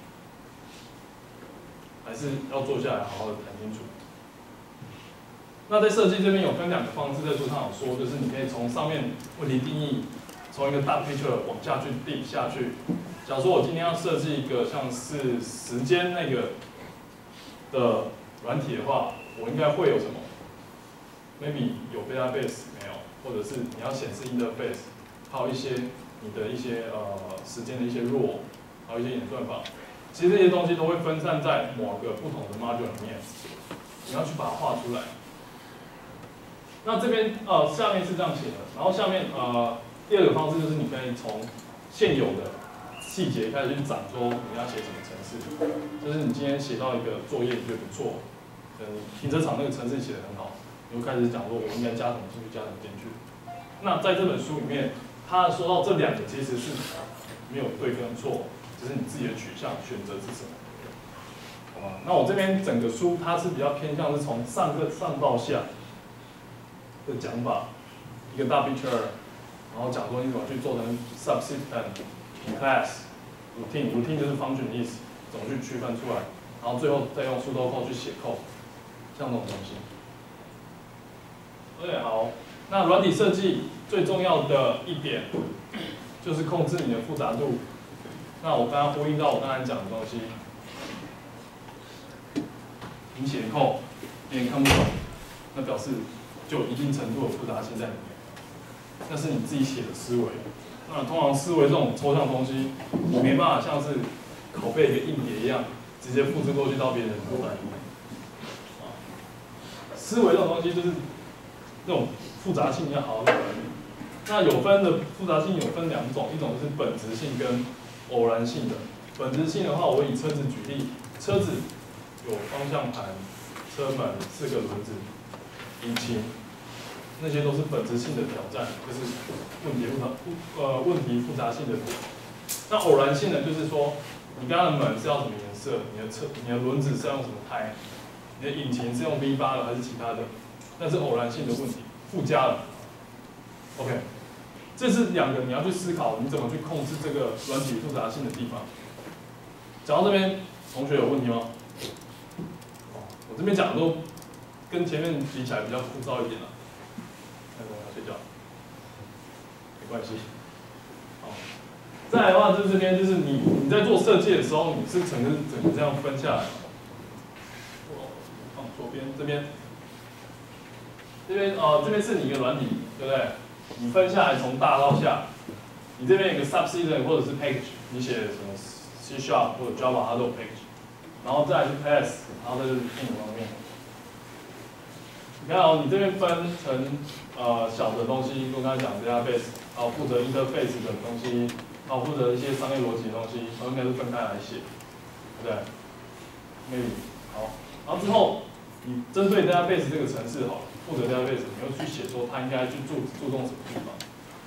还是要坐下来好好的谈清楚。那在设计这边有分2个方式，在书上有说，就是你可以从上面问题定义，从一个大 picture 往下去定下去。假如说我今天要设计一个像是时间那个的软体的话，我应该会有什么 ？maybe 有 database 没有，或者是你要显示 interface， 还有一些你的一些时间的一些 rule， 还有一些演算法。其实这些东西都会分散在某个不同的 module 里面，你要去把它画出来。那这边下面是这样写的，然后下面第2个方式就是你可以从现有的细节开始去讲说你要写什么程式，就是你今天写到一个作业你觉得不错，停车场那个程式写得很好，你就开始讲说我应该加什么进去，加什么进去。那在这本书里面，他说到这2个其实是没有对跟错，只是你自己的取向选择是什么。好吧？那我这边整个书它是比较偏向是从上到下的讲法，一个大 picture， 然后讲说你怎么去做成 subsystem、class、routine 就是 function 的意思，怎么去区分出来，然后最后再用 pseudocode 去写 code， 像这种东西。OK， 好，那软体设计最重要的一点就是控制你的复杂度。那我刚刚呼应到我刚才讲的东西，你写的 code别人看不懂，那表示就有一定程度的复杂性在里面，那是你自己写的思维。那通常思维这种抽象东西，你没办法像是拷贝一个硬碟一样，直接复制过去到别人的脑袋里面。思维这种东西就是这种复杂性要好好管理。那有分的复杂性有分2种，一种是本质性跟偶然性的。本质性的话，我以车子举例，车子有方向盘、车门、4个轮子、引擎，那些都是本质性的挑战，就是问题复杂性的点。那偶然性的就是说，你刚刚的门是要什么颜色，你的轮子是要用什么胎，你的引擎是用 V8的还是其他的，那是偶然性的问题，附加了。OK， 这是2个你要去思考你怎么去控制这个软体复杂性的地方。讲到这边，同学有问题吗？我这边讲的都跟前面比起来比较枯燥一点了。那我要睡觉，没关系。好，再来的话，就是这边就是你在做设计的时候，你是整个这样分下来。放左边这边，这边是你一个软体，对不对？你分下来从大到下，你这边有个 subsystem 或者是 package， 你写什么 C# 或者 Java 它都有 package， 然后再来是 class， 然后再就是应用方面。你看哦，你这边分成小的东西，我刚才讲 database， 然后负责 interface 的东西，然后负责一些商业逻辑的东西，然后应该是分开来写。 对不对 ？maybe 好，然后之后你针对 database 这个程式好了，负责 database， 你要去写说它应该去注重什么地方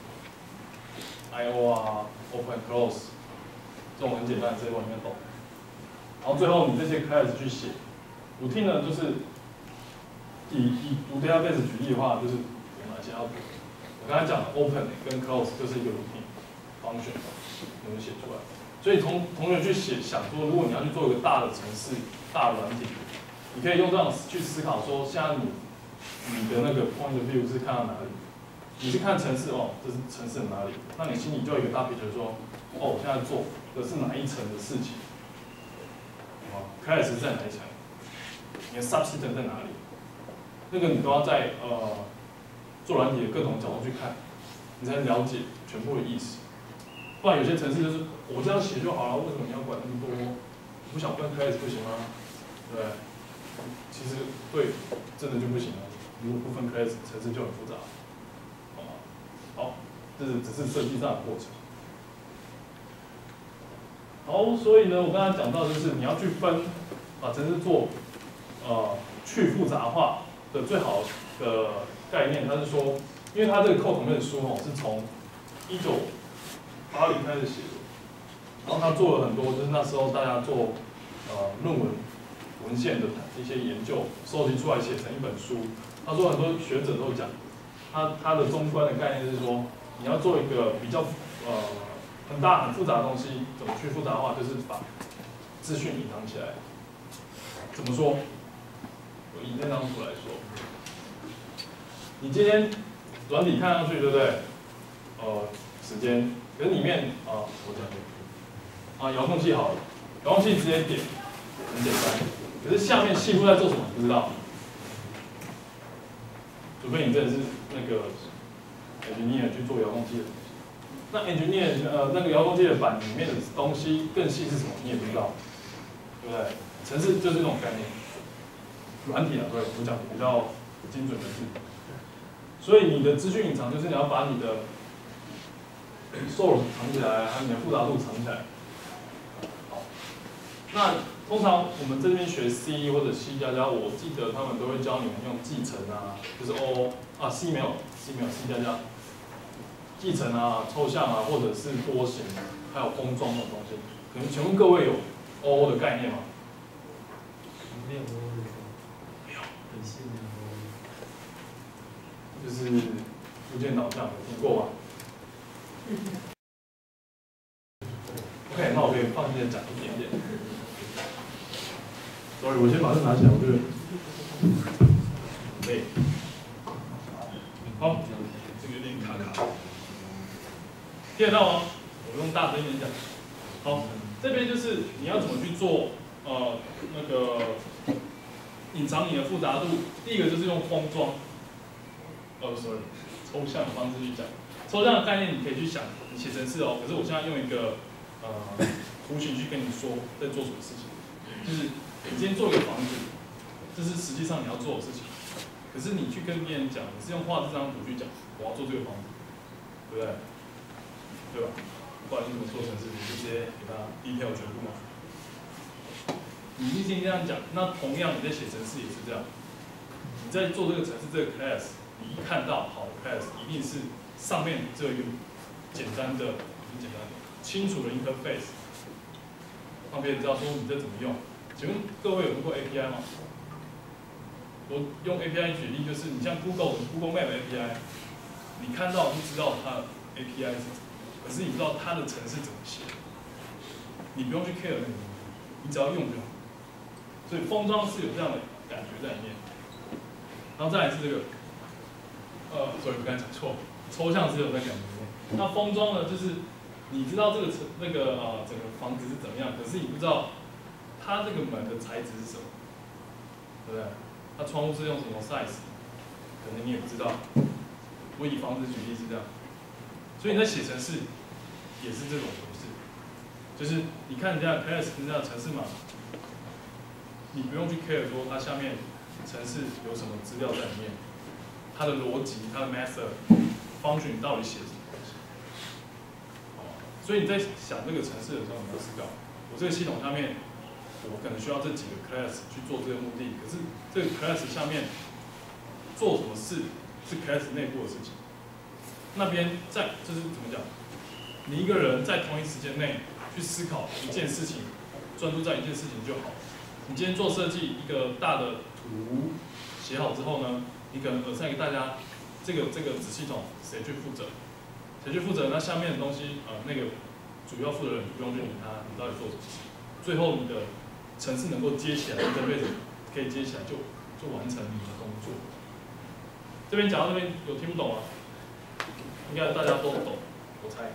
，I/O 啊 ，open close 这种很简单的这些我应该懂。然后最后你这些开始去写 routine 呢，就是以读 database 举例的话，就是有哪些要读？我刚才讲的 open 跟 close 就是一个 routine function， 我们写出来。所以同学去想说，如果你要去做一个大的程式、大的软体，你可以用这样去思考说，现在你的那个 point of view 是看到哪里？你是看程式哦，这是程式的哪里？那你心里就有一个大 picture 说，哦，我现在做的是哪一层的事情？开始在哪一层？你的 subsystem 在哪里？那个你都要在做软体的各种角度去看，你才能了解全部的意思。不然有些程式就是我这样写就好了，为什么你要管那么多？不想分开始不行吗？对，其实对，真的就不行了。如果不分开始，程式就很复杂，好吗？好，这只是设计上的过程。好，所以呢，我刚才讲到就是你要去把程式做去复杂化的最好的概念，它是说，因为它这个扣筒那本书是从1980开始写的，然后他做了很多，就是那时候大家做论文文献的一些研究，收集出来写成一本书。他说很多学者都讲，他的中观的概念是说，你要做一个比较很大很复杂的东西，怎么去复杂化？就是把资讯隐藏起来。怎么说？我以那张图来说，你今天软体看上去对不对？时间，可是里面我讲遥控器好了，遥控器直接点，很简单。可是下面细部在做什么？不知道。除非你真的是那个 engineer 去做遥控器的。那 engineer 那个遥控器的板里面的东西更细是什么？你也不知道，对不对？程式就是这种概念，软体对，我讲比较精准的是。所以你的资讯隐藏就是你要把你的 source 藏起来，还有你的复杂度藏起来。好，那通常我们这边学 C 或者 C++， 我记得他们都会教你们用继承啊，就是 C 没有 C++。继承啊、抽象啊，或者是多形，还有封装这种东西，可能请问各位有 OO 的概念吗？ 没有 OO 的， 没有， 很细的 OO。 就是附件导向，有听过吗？OK， 那我可以放心的讲一点点。Sorry， 我先把这拿起来，我这个累。好，这个有点卡卡。听得到吗？我用大声一点讲。好，这边就是你要怎么去做那个隐藏你的复杂度。第一个就是用封装，sorry， 抽象的方式去讲。抽象的概念你可以去想，你写程式哦。可是我现在用一个图形去跟你说在做什么事情，就是你今天做一个房子，这是实际上你要做的事情。可是你去跟别人讲，你是用画这张图去讲，我要做这个房子，对不对？对吧？不然你怎么做程式？你就直接给它detail全部嘛。你一定这样讲，那同样你在写程式也是这样。你在做这个程式这个 class， 你一看到好的 class， 一定是上面这个简单的、清楚的 interface， 让别人知道说你这怎么用。请问各位有用过 API 吗？我用 API 举例，就是你像 Google Map API， 你看到就知道它的 API 是什么。可是你不知道它的程式怎么写，你不用去 care 那个东西，你只要用就好。所以封装是有这样的感觉在里面。然后再来是这个，所以我刚才讲错，抽象是有在感觉里面。那封装呢，就是你知道这个整个房子是怎么样，可是你不知道它这个门的材质是什么，对不对？它窗户是用什么 size， 可能你也不知道。我以房子举例是这样。所以你在写程式也是这种模式，就是你看人家的 class 人家的程式码，你不用去 care 说它下面程式有什么资料在里面，它的逻辑、它的 method、function 到底写什么东西，好吗？所以你在想这个程式的时候，你要思考，我这个系统下面我可能需要这几个 class 去做这个目的，可是这个 class 下面做什么事是 class 内部的事情。那边就是怎么讲？你一个人在同一时间内去思考一件事情，专注在一件事情就好。你今天做设计一个大的图写好之后呢，你可能assign给大家这个子系统谁去负责，谁去负责，那下面的东西那个主要负责人不用去理他，你到底做什么事，最后你的程式能够接起来，你这辈子可以接起来就完成你的工作。这边讲到这边有听不懂吗？应该大家都懂，我猜。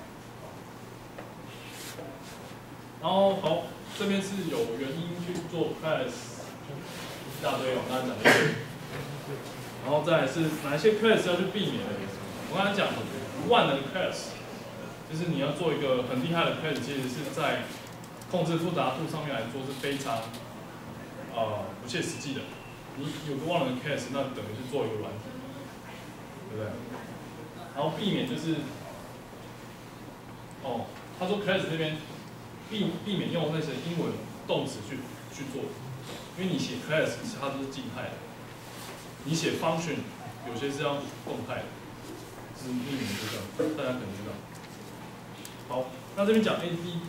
然后好，这边是有原因去做 class， 一大堆，我刚才讲的。然后再来是哪一些 class 要去避免的？我刚才讲万能 class， 就是你要做一个很厉害的 class， 其实是在控制复杂度上面来说是非常不切实际的。你有个万能 class， 那等于是做一个软体，对不对？然后避免就是他说 class 这边避免用那些英文动词去做，因为你写 class 它都是静态的，你写 function 有些是要动态的，是避免这个，大家可能知道。好，那这边讲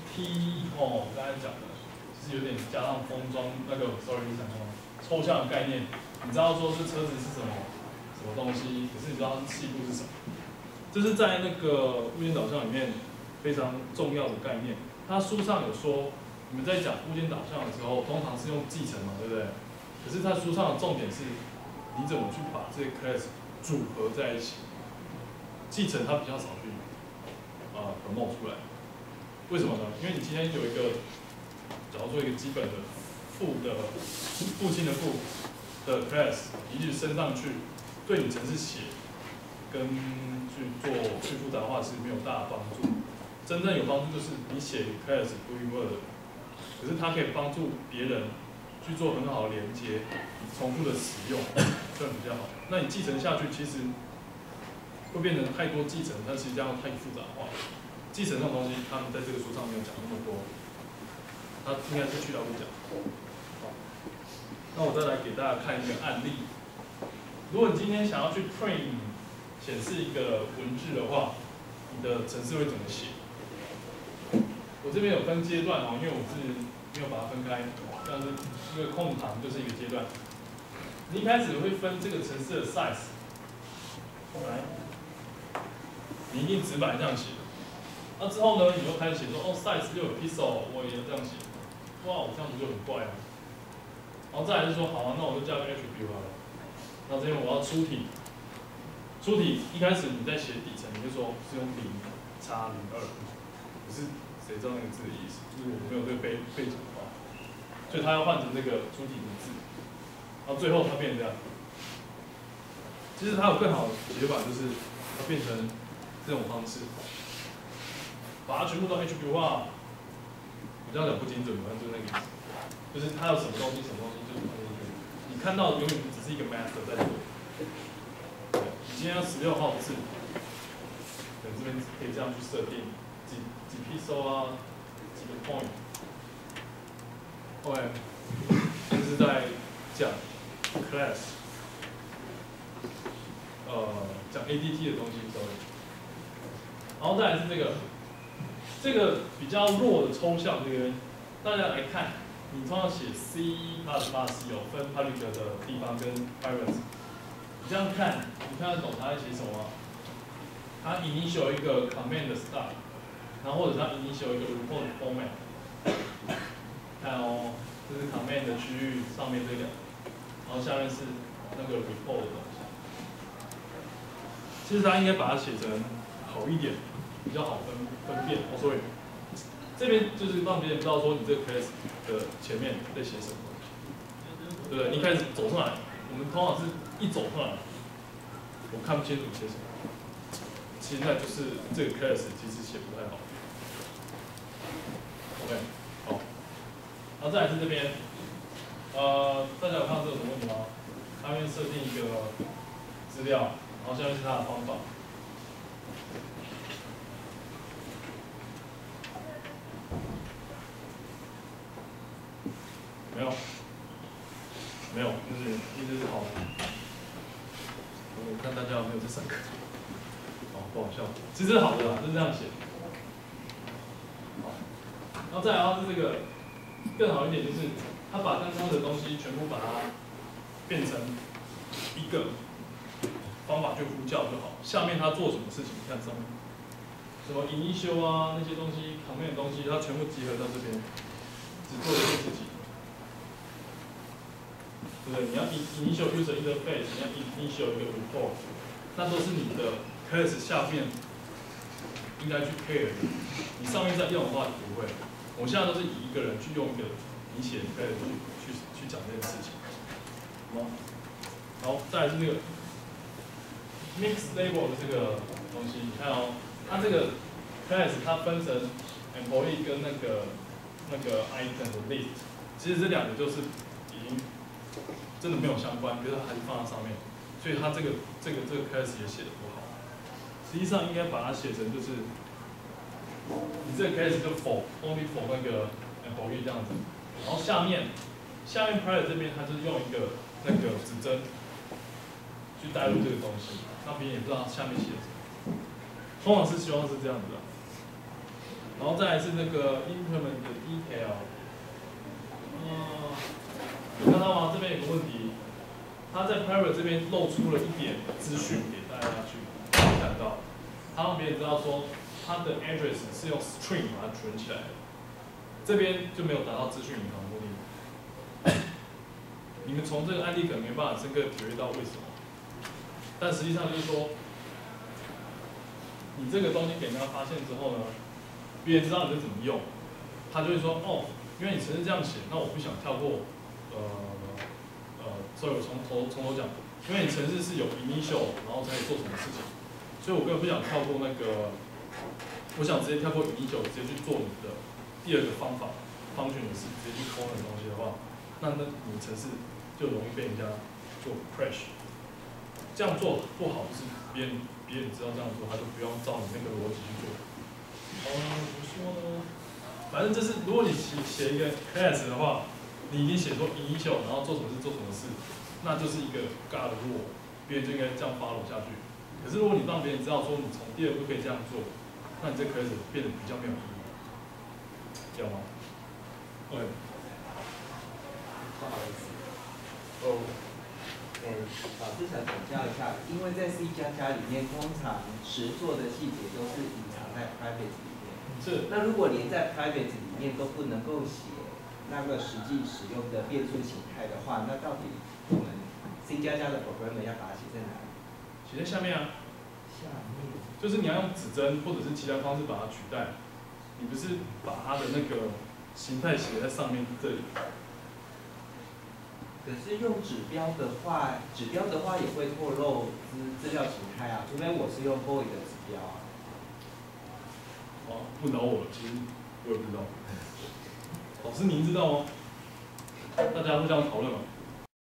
ADT 刚才讲的，就是有点加上封装那个 sorry 讲什么抽象的概念，你知道说这车子是什么东西，可是你知道它是气部是什么？这是在那个物件导向里面非常重要的概念。他书上有说，你们在讲物件导向的时候，通常是用继承嘛，对不对？可是他书上的重点是，你怎么去把这些 class 组合在一起。继承它比较少去promote 出来，为什么呢？因为你今天有一个，假如说一个基本的父亲的父的 class， 一直升上去，对你程式写跟去复杂化其实没有大的帮助。真正有帮助就是你写 class 独一无二的，可是它可以帮助别人去做很好的连接，重复的使用，这样比较好。那你继承下去，其实会变成太多继承，但其实这样太复杂化。继承这种东西，他们在这个书上没有讲那么多，他应该是去到不讲。好，那我再来给大家看一个案例。如果你今天想要去 print 显示一个文字的话，你的程式会怎么写？我这边有分阶段因为我是没有把它分开，像是一个空行就是一个阶段。你一开始会分这个程式的 size， 来，你一定直白这样写。那之后呢，你又开始写说size 6 pixel， 我也要这样写。哇，我这样子就很怪啊。然后再来是说，好那我就加个 attribute 好了。那这边我要出题，一开始你在写底层，你就说是用0x02，可是谁知道那个字的意思？就是我没有这个背景的话，所以它要换成这个出题的字，然后最后它变成这样。其实它有更好的解法，就是它变成这种方式，把它全部都 attribute 化。我这样讲不精准，反正就是那个意思，就是它有什么东西，就是放进去。你看到永远只是一个 master 在做。你今天要16号字，可能这边可以这样去设定，几 pixel 啊，几个 point。OK， 这是在讲 class， 讲 ADT 的东西 ，sorry。然后再来是这个比较弱的抽象这个，大家来看，你通常写 C++ 有分 public 的地方跟 private。你这样看，你看得懂他在写什么吗？他 initial 一个 command start， 然后或者他 initial 一个 report format。看这是 command 的区域上面这个，然后下面是那个 report 的东西。其实他应该把它写成好一点，比较好分辨。所以这边就是让别人知道说你这个 class 的前面在写什么东西，对不对？你一开始走上来，我们通常是一走上来，我看不清楚写什么。其实那就是这个 class 其实写不太好。OK， 好，然后再来是这边，大家有看到这有什么问题吗？它会设定一个资料，然后下面是它的方法。 没有？没有，就是一直是好的。我看大家有没有在上课？哦，不好笑。其实是好的啦，就是这样写。好，然后再来的话是这个更好一点，就是他把刚刚的东西全部把它变成一个方法去呼叫就好。下面他做什么事情？看上面，什么initial啊那些东西，command的东西，它全部集合到这边，只做一件事情。对不对？你要 initial user interface， 你要 initial 一个 report， 那都是你的 class 下面应该去 care 的。你上面在用的话，你不会。我现在都是以一个人去用一个你写的 class 去讲这件事情，好吗？然后再来是那个 mix label 的这个东西，你看哦，它这个 class 它分成 employee 跟那个 item 的 list， 其实这两个就是已经真的没有相关，可是还是放在上面，所以它这个 class 也写的不好。实际上应该把它写成就是，你这个 class 就 only for 那个 employee 这样子，然后下面 prior 这边它就是用一个那个指针去带入这个东西，那别人也不知道下面写什么。通常是希望是这样子的。然后再来是那个 implement 的 detail， 有看到吗？这边有个问题，它在 private 这边露出了一点资讯给大家去看到，它让别人知道说它的 address 是用 string 把它存起来的，这边就没有达到资讯银行的目的。你们从这个案例可能没办法深刻体会到为什么，但实际上就是说，你这个东西给人家发现之后呢，别人知道你是怎么用，他就会说哦，因为你程式这样写，那我不想跳过。所以我从头讲，因为你程式是有 initial， 然后才可以做什么事情，所以我根本不想跳过那个，我想直接跳过 initial， 直接去做你的第二个方法 function 的事，直接去抠那个东西的话，那你程式就容易被人家做 crash。这样做不好，就是别人知道这样做，他就不用照你那个逻辑去做。怎么说呢？反正就是如果你写一个 class 的话。你已经写说 initial， 然后做什么事做什么事，那就是一个 God rule， 别人就应该这样 follow 下去。可是如果你让别人知道说你从第二步可以这样做，那你这 class 变得比较没有意义，知道吗 ？OK。 不好意思。老师想请教一下，因为在 C++ 里面，通常实作的细节都是隐藏在 private 里面。 是。 那如果连在 private 里面都不能够写那个实际使用的变数形态的话，那到底我们 C++ 的 programmer 要把它写在哪里？ 写在下面啊。 下面。 就是你要用指针或者是其他方式把它取代，你不是把它的那个形态写在上面这里。 可是用指标的话也会透露资料形态啊，除非我是用 void 的指标啊。 哦，问到我了，其实我也不知道。老师您知道吗？大家互相讨论嘛。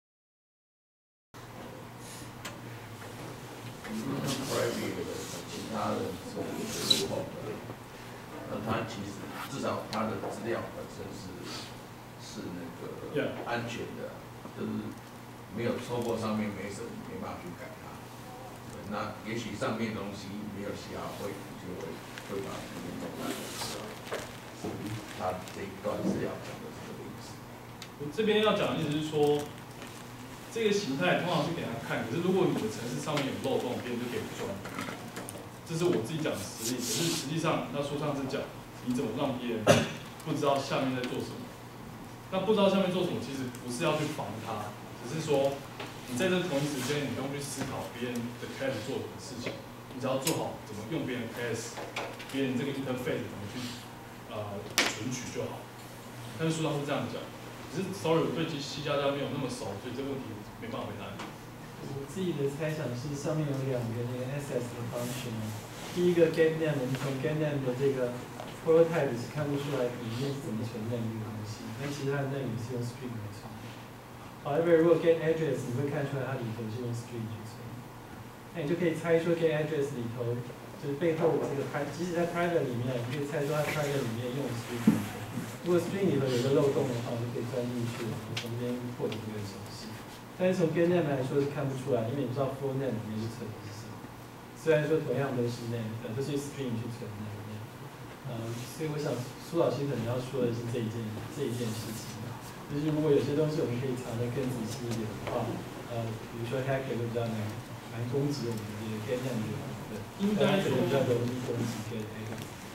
其他的是不同的，它其实至少它的资料本身是那个安全的，就是没有透过上面没办法去改它。那也许上面东西没有写好，会把里面弄烂。他这一段是要讲的是这个意思。 我这边要讲的意思是说，这个形态通常是给他看，可是如果你的程式上面有漏洞，别人就可以钻。这是我自己讲的实例，可是实际上他书上是讲你怎么让别人不知道下面在做什么。那不知道下面做什么，其实不是要去防他，只是说你在这同一时间，你不用去思考别人的 class 做什么事情，你只要做好怎么用别人的 class， 别人这个 interface 怎么去存取就好。但是书上是这样讲，只是 sorry 我对C++没有那么熟，所以这个问题没办法回答你。 我自己的猜想是上面有两个那个 SS 的 function， 第一个 get name， 你从 get name 的这个 prototype 是看不出来里面是怎么存 name 这个东西，但其实它的 name 是用 string 来存。However， 如果 get address 你会看出来它里头是用 string 去存，那你就可以猜出 get address 里头就是背后这个即使在 private 里面，你可以猜出它 private 里面用 string 去存。 如果 string 里头有个漏洞的话，我就可以钻进去，我从这边破解这个程式。但是从 get name 来说是看不出来，因为你不知道 full name 里面是存的是什么。虽然说同样都是 name， 都是 string 去存的。所以我想苏老师可能要说的是这一件事情，就是如果有些东西我们可以查得更仔细一点的话，比如说 hacker 都比较难攻击我们这个 get name 的部分， 应该可能比较容易攻击 get name。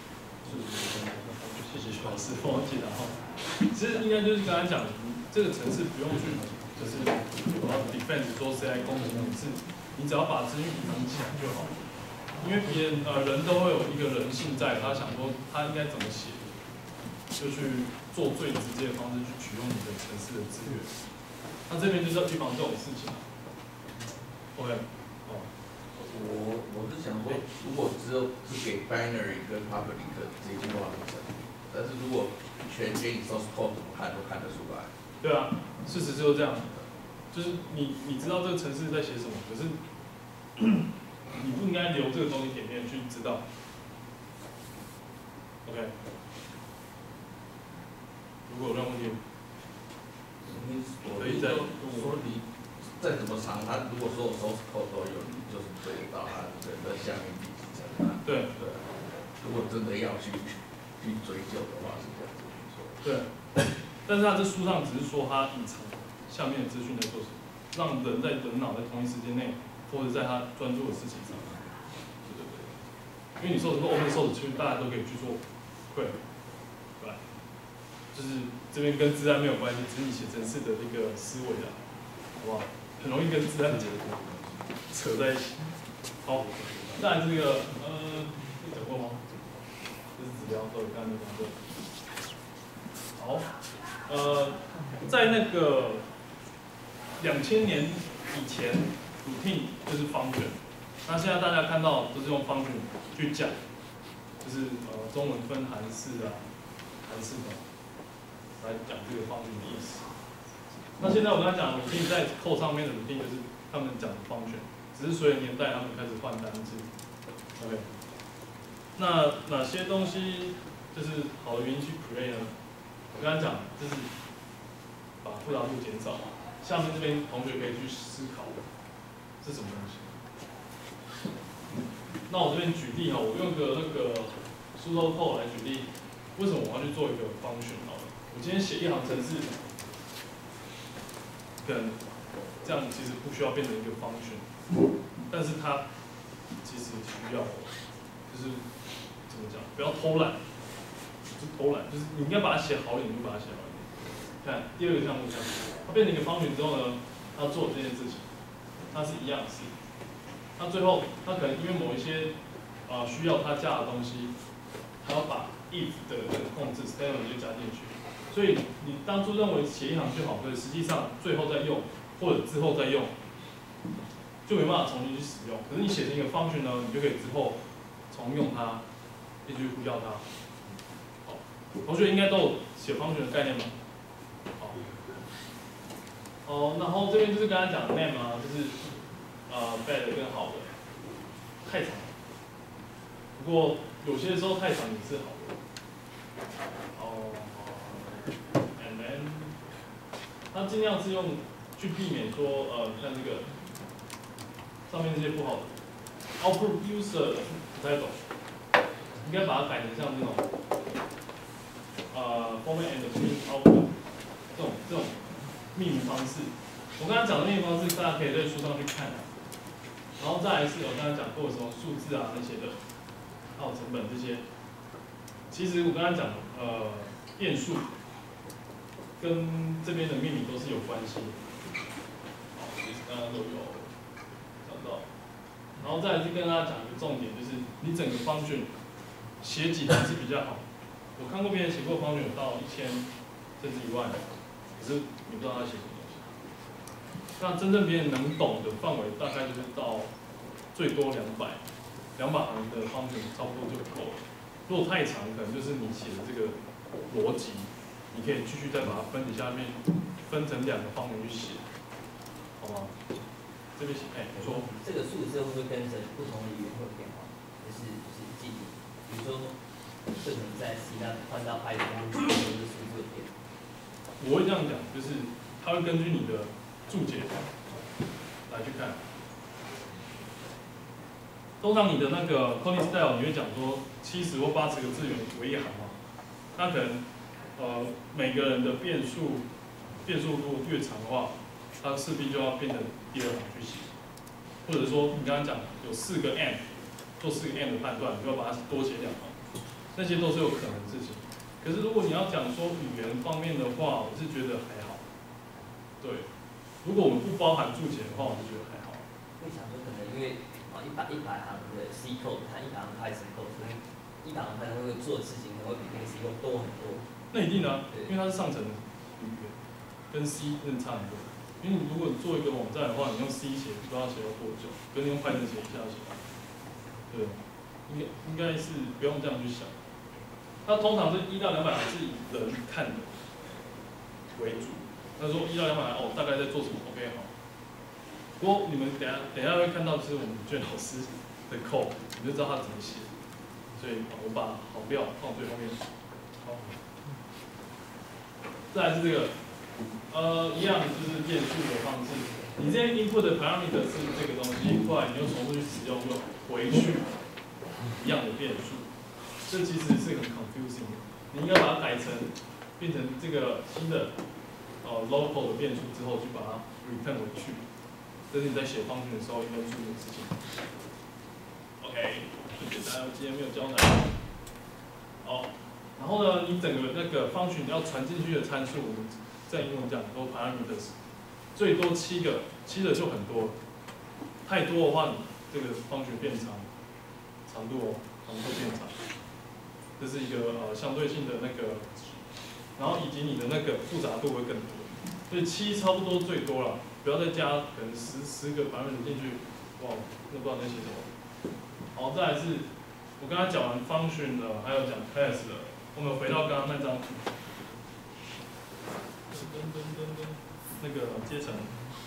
谢谢徐老师帮我解答哈。其实应该就是刚才讲的，这个程式不用去就是defend 说谁来攻击你，是你只要把资讯隐藏起来就好。因为别人人都会有一个人性在，他想说他应该怎么写，就去做最直接的方式去取用你的程式的资源。那这边就是要预防这种事情。OK， 哦， 我是想说，如果只给 binary 跟 public 这句话很成，但是如果全给你 source code 怎么看都看得出来。 对啊，事实就是这样，就是你知道这个程式在写什么，可是你不应该留这个东西给别人去知道。OK， 如果有任何问题，可以再说你再怎么长，他如果说我 source code 都有，你就是追得到他人的下面第几层啊？ 对。 如果真的要去追究的话，是这样子没错。 对。但是他这书上只是说他隐藏下面的资讯在做什么，让人脑在同一时间内，或者在他专注的事情上。对。因为你说什么 open source 其实大家都可以去做，对。就是这边跟自然没有关系，只是你写程式的一个思维啊，好不好？很容易跟自然扯在一起。好，再来这个讲过吗？这是指标，所以刚才没讲过。好，在那个2000年以前 ，routine 就是 function。那现在大家看到都是用 function 去讲，就是中文分函式啊、函式的来讲这个 function 的意思。那现在我刚才讲 routine 在 code 上面的 routine 就是他们讲的 function， 只是随着年代他们开始换单字。OK， 那哪些东西就是好的原因去 create 呢？我刚才讲就是把复杂度减少。下面这边同学可以去思考是什么东西。那我这边举例哈，我用个那个 pseudocode 来举例，为什么我要去做一个 function 好了？我今天写一行程式，可能这样其实不需要变成一个 function， 但是它其实需要，就是怎么讲，不要偷懒，就是你应该把它写好一点，你就把它写好一点。看第二个项目这样，它变成一个 function 之后呢，它做这件事情，它是一样的事。那最后，它可能因为某一些需要它加的东西，它要把 if 的这个控制 statement 就加进去。所以你当初认为写一行就好，可是实际上最后再用或者之后再用，就没办法重新去使用。可是你写成一个 function 呢，你就可以之后重用它，一直去呼叫它。好，同学应该都有写 function 的概念吧？好，然后这边就是刚才讲的 name 啊，就是bad 跟好的，太长了。不过有些时候太长也是好的。and then 它尽量是用去避免说像这个上面这些不好的 output user 不太懂，应该把它改成像这种format and print output 这种命名方式。我刚才讲的命名方式，大家可以在书上去看。然后再来是我刚才讲过什么数字啊那些的，还有成本这些。其实我刚才讲变数跟这边的命名都是有关系的。好，其实刚刚都有讲到。然后再来是跟大家讲一个重点，就是你整个 function 写几行是比较好。我看过别人写过 function 有到1000甚至1万，可是你不知道他写什么东西。那真正别人能懂的范围大概就是到最多200行的 function 差不多就够了。如果太长，可能就是你写的这个逻辑，你可以继续再把它分下面，分成2个方面去写，好吗？这边写，你说这个数字会不会跟着不同的语言会有变化？就是记忆，比如说可能在 C 那换到 Python 或者是数字变。 我会这样讲，就是它会根据你的注解来去看。通常你的那个 coding style 你会讲说70或80个字为一行嘛，那可能每个人的变数如果越长的话，它势必就要变成第二行去写，或者说你刚刚讲有4个 and， 做4个 and 的判断，你就要把它多写2行，那些都是有可能的事情。可是如果你要讲说语言方面的话，我是觉得还好。对，如果我们不包含注解的话，我是觉得还好。 会想说可能因为100行的 C code， 它100行 Python code， 所以100行 Python code 做的事情可能会比那个 C code 多很多。 那一定啊，因为它是上层的语言，跟 C 真的差很多。因为你如果你做一个网站的话，你用 C 写，不知道写要多久，跟你用 Python 写一下就行了。对，应该是不用这样去想。它通常是1到200行是以人看的为主。他说1到200行，大概在做什么 ？OK 好。不过你们等一下会看到，就是我们卷老师的 code， 你就知道他怎么写。所以我把好料放最后面。好。再来是这个，一样就是变数的方式。你这些 input 的 parameter 是这个东西，后来你又重复去使用，又回去一样的变数。这其实是很 confusing 的，你应该把它改成变成这个新的local 的变数之后，去把它 return 回去。这是你在写function的时候应该注意的事情。OK， 最简单，我今天没有教难。好，然后呢，你整个那个function要传进去的参数，我们在英文讲说 parameters， 最多7个，7个就很多，太多的话，你这个function变长度变长。这是一个相对性的那个，然后以及你的那个复杂度会更多，所以7差不多最多了，不要再加可能10个parameter进去，哇，那不知道在写什么。好，再来是我刚才讲完 function 的，还有讲 class 的，我们回到刚刚那张图，那个阶层，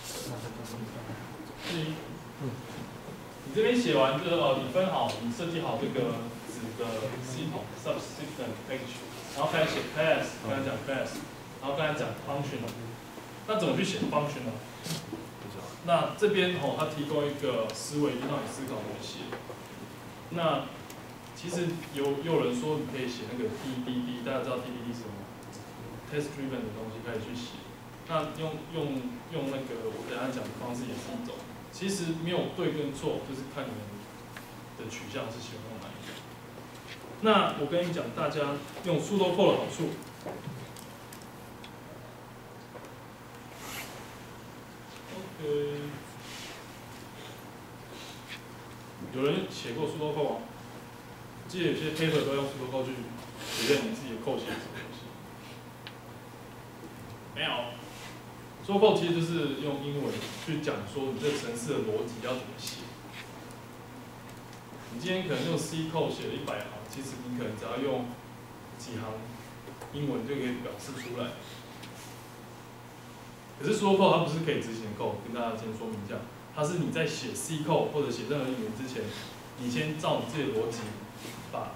你这边写完就是你分好，你设计好这个子的系统 subsystem package， 然后开始写 class， 刚才讲 class， 然后刚才讲 function， 那怎么去写 function 呢？那这边它提供一个思维，让你思考怎么写。那其实有人说你可以写那个 TDD， 大家知道 TDD 是什么 ？test driven 的东西可以去写。那用那个我等一下讲的方式也是一种。其实没有对跟错，就是看你们的取向是喜欢用哪一个。那我跟你讲，大家用pseudocode的好处。OK， 有人写过pseudocode吗？我记得有些 paper 都用pseudocode去体验你自己的 code 写什么东西。没有。pseudocode 其实就是用英文去讲说你这程式的逻辑要怎么写。你今天可能用 C code 写了100行，其实你可能只要用几行英文就可以表示出来。可是pseudocode它不是可以执行的 code， 跟大家先说明一下，它是你在写 C code 或者写任何语言之前，你先照你自己的逻辑把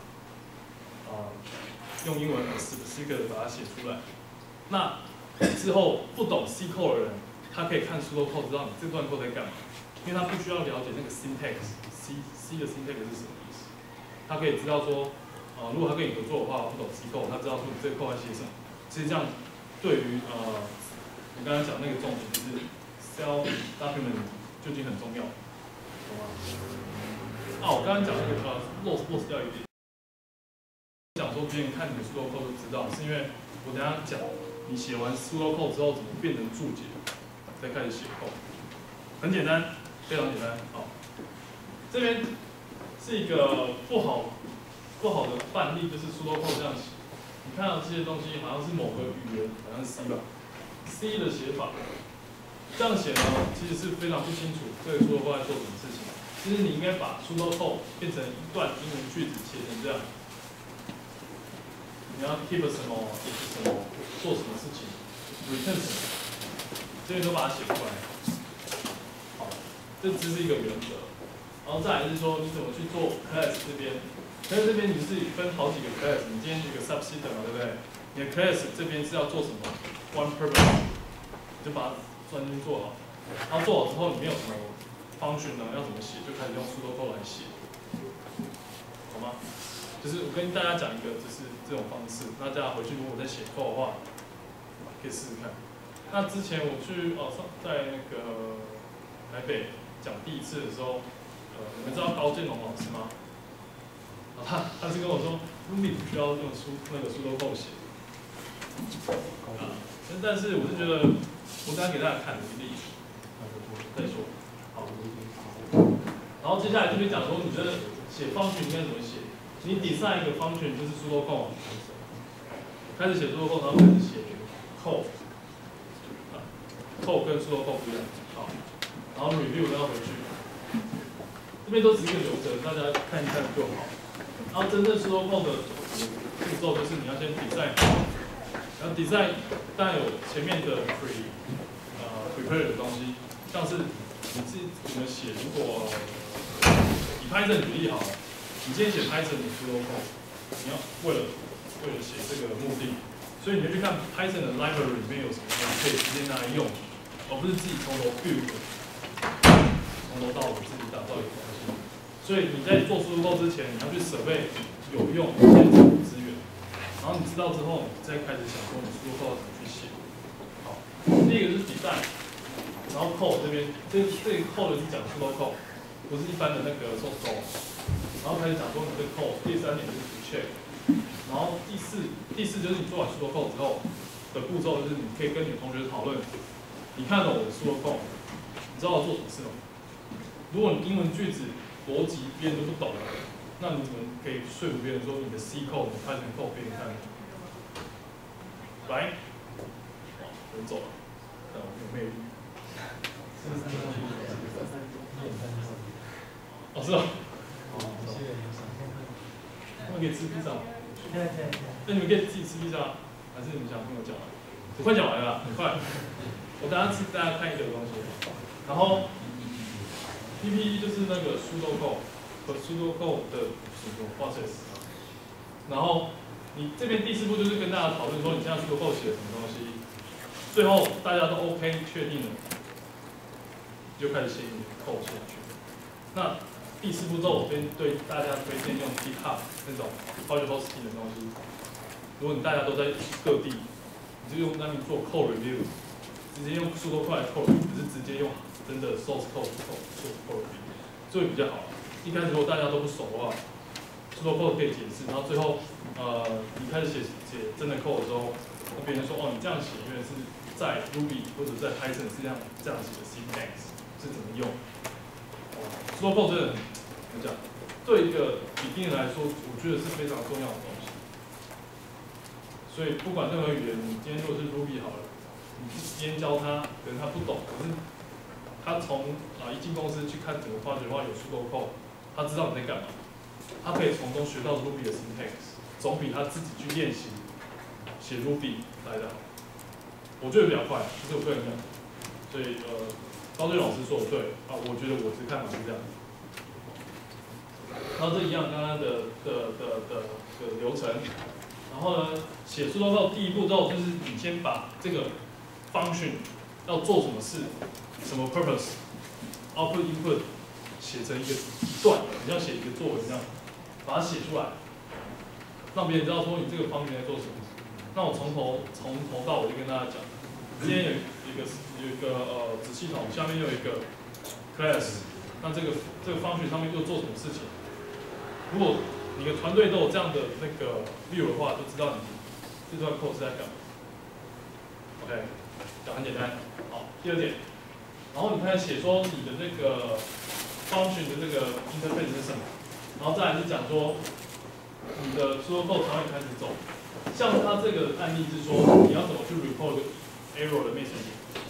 用英文10个把它写出来。那之后不懂 C code 的人，他可以看pseudocode知道你这段 code 在干嘛，因为他不需要了解那个 syntax，C 的 syntax 是什么意思，他可以知道说，如果他跟你合作的话，不懂 C code， 他知道说你这个 code 在写什么。其实这样对于我刚才讲那个重点就是 self document 究竟很重要，懂吗？我刚才讲那个loss 掉一点，讲说别人看你的 pseudocode 就知道，是因为我等一下讲。你写完 pseudocode 之后，怎么变成注解，再开始写 code， 很简单，非常简单。好，这边是一个不好的范例，就是 pseudocode 这样写。你看到这些东西好像是某个语言，好像是 C 吧 ，C 的写法，这样写呢，其实是非常不清楚这个 pseudocode 在做什么事情。其实你应该把 pseudocode 变成一段英文句子写成这样。你要 keep 什么 if 什么，做什么事情 ，return 什么，这些都把它写出来。好，这只是一个原则。然后再来是说你怎么去做 class 这边， 但是这边你是分好几个 class， 你今天一个 subsystem 嘛，对不对？你的 class 这边是要做什么 one purpose， 你就把它专心做好。然后做好之后，你没有什么 function 呢，要怎么写，就开始用 pseudocode 来写，好吗？就是我跟大家讲一个，就是这种方式，那大家回去如果在写 code 的话，可以试试看。那之前我去在那个台北讲第一次的时候，你们知道高建龙老师吗？他是跟我说 ，Ruby 不需要用那个 pseudocode 写。但是我是觉得，我刚刚给大家看的例子，再说。好。然后接下来这边讲说，你觉得写 function 应该怎么写？你 design 一个 function 就是 pseudocode， 开始写 pseudocode， 然后开始写 code。code 跟 pseudocode 不一样。好，然后 review 都要回去。这边都只是一个流程，大家看一看就好。然后真正 pseudocode 的步骤就是你要先 design， 然后 design 当然有前面的 prepare 的东西，像是你自己怎么写，如果以 Python 举例好了，你今天写 Python 的 pseudocode， 你要为了写这个目的，所以你就去看 Python 的 library 里面有什么东西可以直接拿来用，而不是自己从头 build， 从头到尾自己打造一个东西。所以你在做 pseudocode 之前，你要去准备有用现成的资源，然后你知道之后，你再开始想说你 pseudocode 怎么去写。好，第一个是 design， 然后 code 这边，这个 code 是讲 pseudocode， 不是一般的那个 source code。然后开始讲说你这 code， 第三点就是 to check， 然后第四就是你做完 pseudocode 之后的步骤，就是你可以跟你的同学讨论，你看懂我的 pseudocode， 你知道我做什么事吗？如果你英文句子逻辑别人都不懂，那你怎么可以说服别人说你的 C code、你 Python code 别人看？来，人走了，有魅力。哦，是啊。他们可以吃披萨吗？那你们可以自己吃披萨，还是你们想听我讲完？我快讲完了，很快。我等下大家看一个东西，然后 PPE 就是那个 pseudocode 和 pseudocode 的什么 process。然后你这边第四步就是跟大家讨论说你现在 pseudocode 写了什么东西，最后大家都 OK 确定了，就开始写你的 code 下去。那第四步骤，我对大家推荐用 GitHub 那种 project hosting 的东西。如果你大家都在各地，你就用那边做 code review， 直接用 pseudocode 来 code review， 不是直接用真的 source code 做 code review， 这会比较好。一开始如果大家都不熟的话 ，pseudocode 可以解释，然后最后你开始写真的 code 的时候，那别人说哦你这样写原来是在 Ruby 或者在 Python 是这样写的 syntax 是怎么用。pseudocode 真的怎么讲？对一个beginner来说，我觉得是非常重要的东西。所以不管任何语言，你今天如果是 Ruby 好了，你今天教他，可能他不懂，可是他从一进公司去看整个project的话，有 pseudocode， 他知道你在干嘛，他可以从中学到 Ruby 的 syntax， 总比他自己去练习写 Ruby 来的好。我觉得比较快，这是我个人讲。所以高俊老师说的对啊，我觉得我的看法是这样。然后这一样刚刚的流程，然后呢，写pseudocode第一步骤就是你先把这个 function 要做什么事，什么 purpose，output input 写成一段，你要写一个作文这样，把它写出来，让别人知道说你这个 function 在做什么。那我从头到尾就跟大家讲，今天有一个子系统，下面又有一个 class， 那这个 function 上面又做什么事情？如果你的团队都有这样的那个 view 的话，就知道你这段 code 是在干嘛。OK， 讲很简单。好，第二点，然后你开始写说你的那个 function 的这个 interface 是什么，然后再来是讲说你的 pseudocode 从哪里开始走。像他这个案例是说你要怎么去 report error 的 message，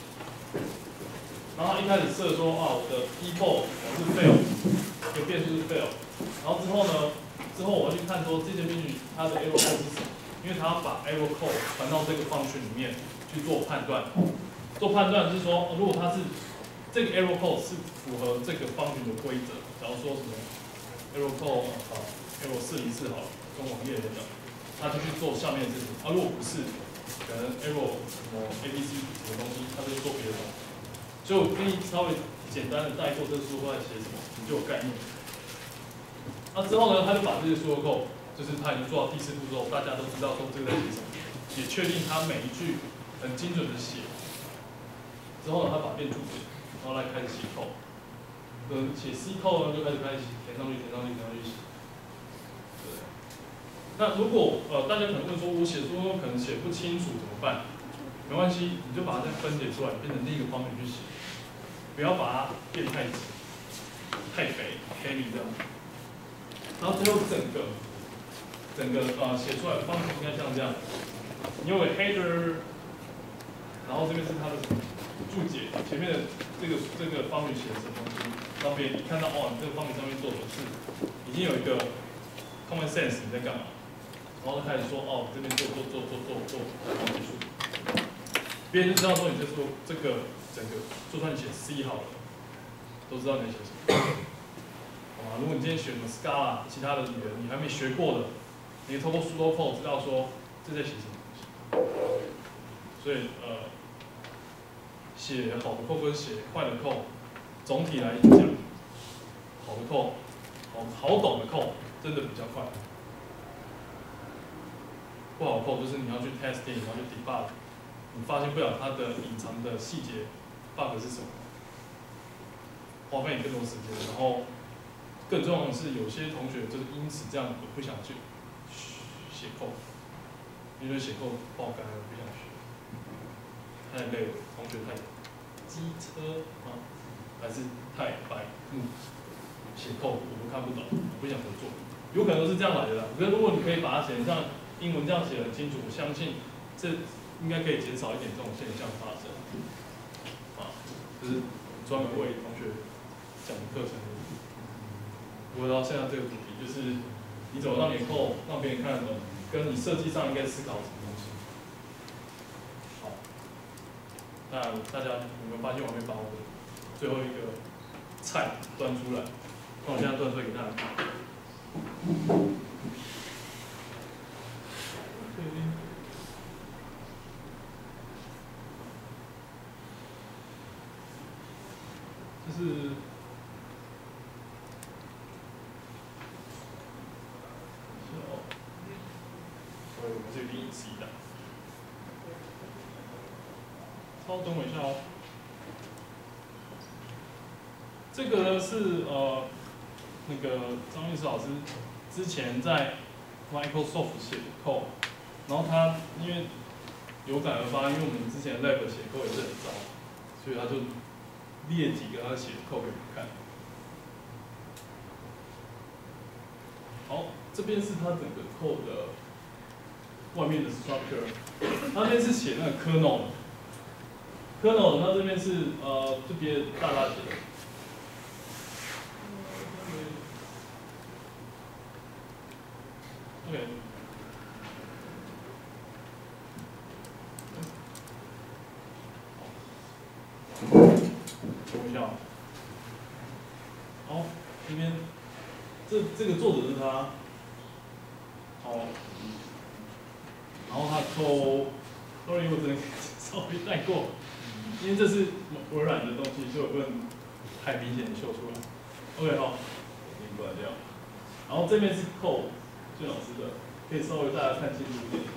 然后他一开始设说我的 default 是 fail， 有个变数是 fail， 然后之后我要去看说这些 message 它的 error code 是什么，因为他要把 error code 传到这个 function 里面去做判断。做判断是说，如果它是这个 error code 是符合这个 function 的规则，假如说什么 arrow code arrow 404好了，中网页来讲，他就去做下面的事情。如果不是，可能 arrow 什么 ABC 什么东西，他就做别的东西。所以我跟你稍微简单的带过这个输入扣在写什么，你就有概念。之后呢，他就把这些输入扣，就是他已经做到第4步之后，大家都知道说这个在写什么，也确定他每一句很精准的写。之后呢，他把变注解，然后来开始写扣。写 C 扣呢，就开始填上去写。对。那如果大家可能会说，我写输入扣可能写不清楚怎么办？没关系，你就把它再分解出来，变成另一个方面去写，不要把它变太直、太肥、heavy 这样。然后最后整个写出来的方式应该像这样，你有个 header， 然后这边是它的注解，前面的这个方语写的什么东西，让别人一看到你这个方语上面做什么事，已经有一个 common sense 你在干嘛，然后就开始说这边做结束，别人就知道说你在做这个整个，就算你写 C 好了，都知道你在写什么。如果你今天学什么 Scala 其他的语言，你还没学过的，你透过 pseudocode 知道说这在写什么东西。所以写好的 code 跟写坏的 code， 总体来讲，好的 code， 好懂的 code 真的比较快。不好的 code 就是你要去 testing， 然后去 debug， 你发现不了它的隐藏的细节 bug 是什么，花费你更多时间，然后。更重要的是，有些同学就是因此这样不想去写扣，因为写扣爆肝了，不想学，太累了，同学太机车还是太白目，写扣我看不懂，我不想合作，有可能都是这样来的啦。可是如果你可以把它写像英文这样写得很清楚，我相信这应该可以减少一点这种现象发生。就是专门为同学讲的课程。回到现在这个主题，就是你怎么让你的扣让别人看得懂，跟你设计上应该思考什么东西。好，那大家有没有发现我没把我的最后一个菜端出来？那我现在端出来给大家看。就是。所以我们是有点隐私的。稍等我一下哦。这个呢是那个张律师老师之前在 Microsoft 写的 code， 然后他因为有感而发，因为我们之前 Lab 写 code 也是很糟，所以他就列几个他写的 code 给我们看。好，这边是他整个 code 的外面的 structure， 他那边是写那个 kernel， 那这边是这边大写的。OK， 等一下，好，这边这个作者是他，好，然后他sorry 我只能稍微带过，因为这是微软的东西，所以我不能太明显的秀出来。OK 好，先关掉。然后这边是code，俊老师的，可以稍微大家看清楚一点。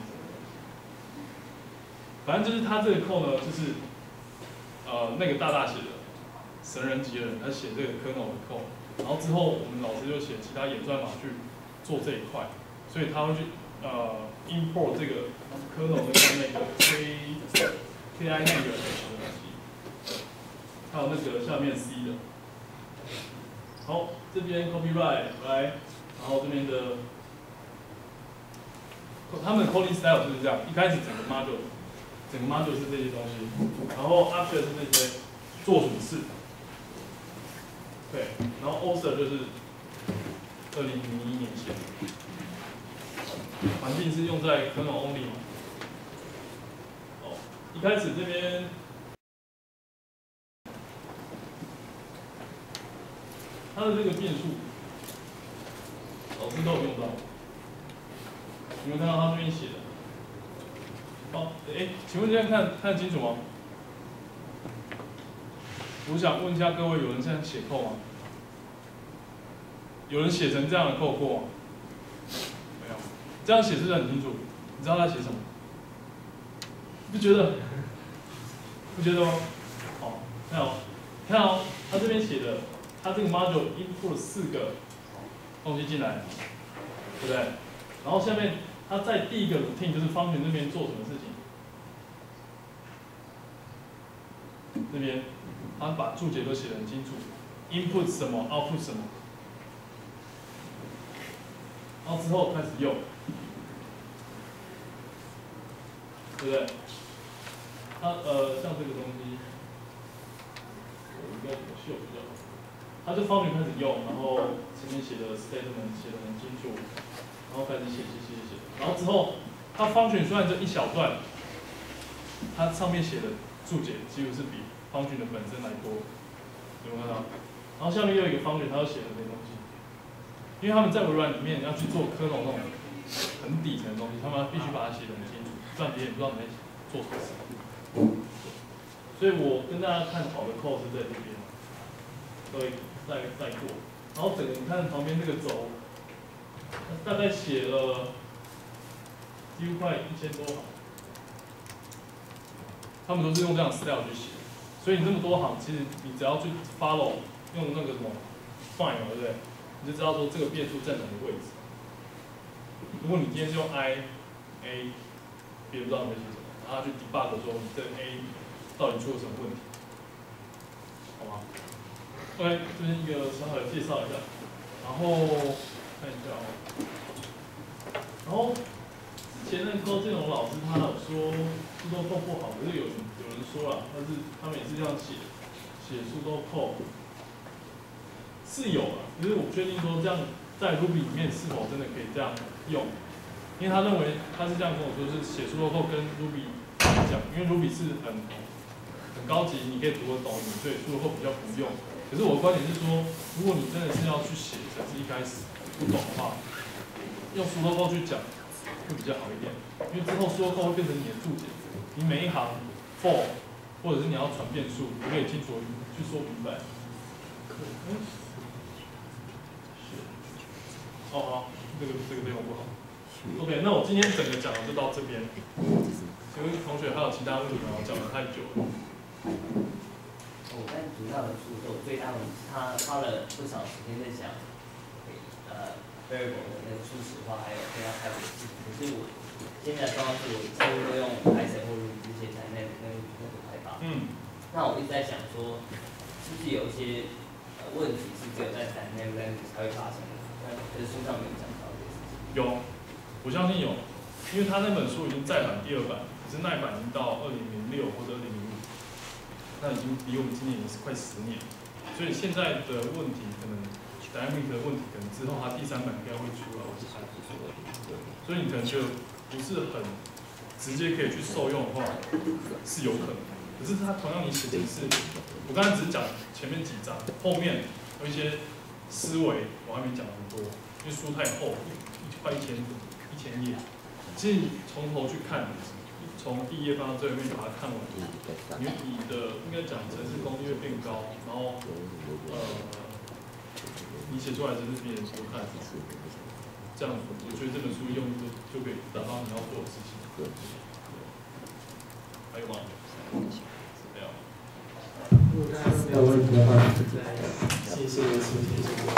反正就是他这个code呢，就是那个大写的神人级的人，他写这个 kernel 的code，然后之后我们老师就写其他演算法去做这一块，所以他会去import 这个 kernel 的那个 KI 那个 H 的东西，还有那个下面 C 的。好，这边 copyright 来，然后这边的他们的 coding style 就是这样，一开始整个 module 是这些东西，然后 after 是那些做什么事，对，然后 author 就是2001年写的，环境是用在 kernel only 嘛。哦，一开始这边它的这个变数， 师都有用到。你们看到他这边写的，好，请问这样看得清楚吗？我想问一下各位，有人现在写扣吗？有人写成这样的扣过吗？没有，这样写是不是很清楚？你知道他写什么？不觉得？不觉得吗？好，看哦，他这边写的，他这个 module input 了4个东西进来，对不对？然后下面他在第一个 routine 就是方群那边做什么事情？这边他把注解都写得很清楚 ，input 什么 ，output 什么，然后之后开始用，对不对？它像这个东西，我应该怎么秀比较好？它就方群开始用，然后前面写的 statement 写得很清楚，然后开始写，然后之后它方群虽然这一小段，它上面写的注解几乎是比方群的本身来多，有没有看到？然后下面又有一个方群，它又写了这些东西，因为他们在微软里面要去做科农那种很底层的东西，他们必须把它写得很清楚，不然别人不知道你在做什么事。所以我跟大家看好的 code 是在这边，所以再过，然后整个你看旁边这个轴，大概写了几乎快1000多行，他们都是用这样的资料去写，所以你这么多行，其实你只要去 follow 用那个什么 find 对不对？你就知道说这个变数在哪个位置。如果你今天是用 A， 别人不知道你在写什么，然后去 debug 说你这 A 到底出了什么问题，好吗 ？OK， 这是一个小小的介绍一下，然后看一下哦，然后之前那个建龙老师他有说sudo code不好，可是有人说了，他们也是这样写sudo code是有了，可是我不确定说这样在 Ruby 里面是否真的可以这样用，因为他认为他是这样跟我说，是写sudo code跟 Ruby 讲，因为 Ruby 是很高级，你可以读得懂，所以sudo code比较不用。可是我的观点是说，如果你真的是要去写程式，一开始不懂的话，用sudo code去讲会比较好一点，因为之后sudo code会变成你的注解，你每一行 for 或者是你要传变数，你可以清楚去说明白。哦好，这个内容不好。OK， 那我今天整个讲的就到这边。请问同学还有其他问题吗？我讲得太久了。 我看主要的出手最大的问题，他花了不少时间在讲variable 的那个初始化，还有对它开发的事情。可是我现在状况是我几乎都用 Python 或者这些在那个开发。那我一直在想说，是不是有一些问题是只有在 dynamic language 才会发生的？可是书上没有讲到这个事情。 有，我相信有，因为他那本书已经再版第2版，可是那一版已经到2006或者2005，那已经离我们今年也是快10年，所以现在的问题可能 dynamic 的问题，可能之后它第3版应该会出来，我是猜不出来。所以你可能就不是很直接可以去受用的话，是有可能。可是它同样你写程式，我刚才只是讲前面几章，后面有一些思维我还没讲很多，因为书太厚，快1000页。其实你从头去看，从第1页翻到最后面把它看完，你的应该讲程式功力会变高，然后你写出来程式比别人多看，这样我觉得这本书用就可以达到你要做的事情。还有吗？没有。 如果大家都没有问题的话，谢谢收听。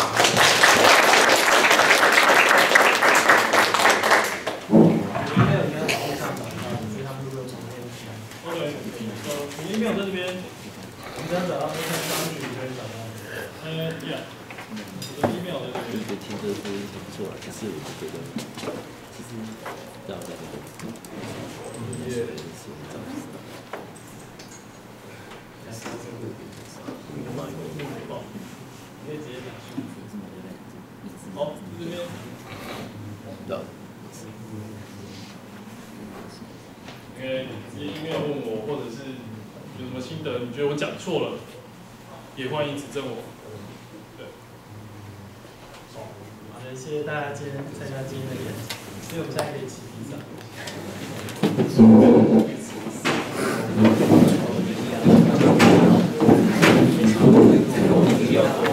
你 email 在这边，你只要找到那个商群可以找到。yeah， 我的 email 在这边。 我听这个声音很不错，可是我觉得其实要在那个你可以直接讲。好，这边。直接 email 问我，或者是有什么心得，你觉得我讲错了，也欢迎指正我。对。好， 的，谢谢大家今天参加今天的演讲，所以我们现在可以起立掌。 有。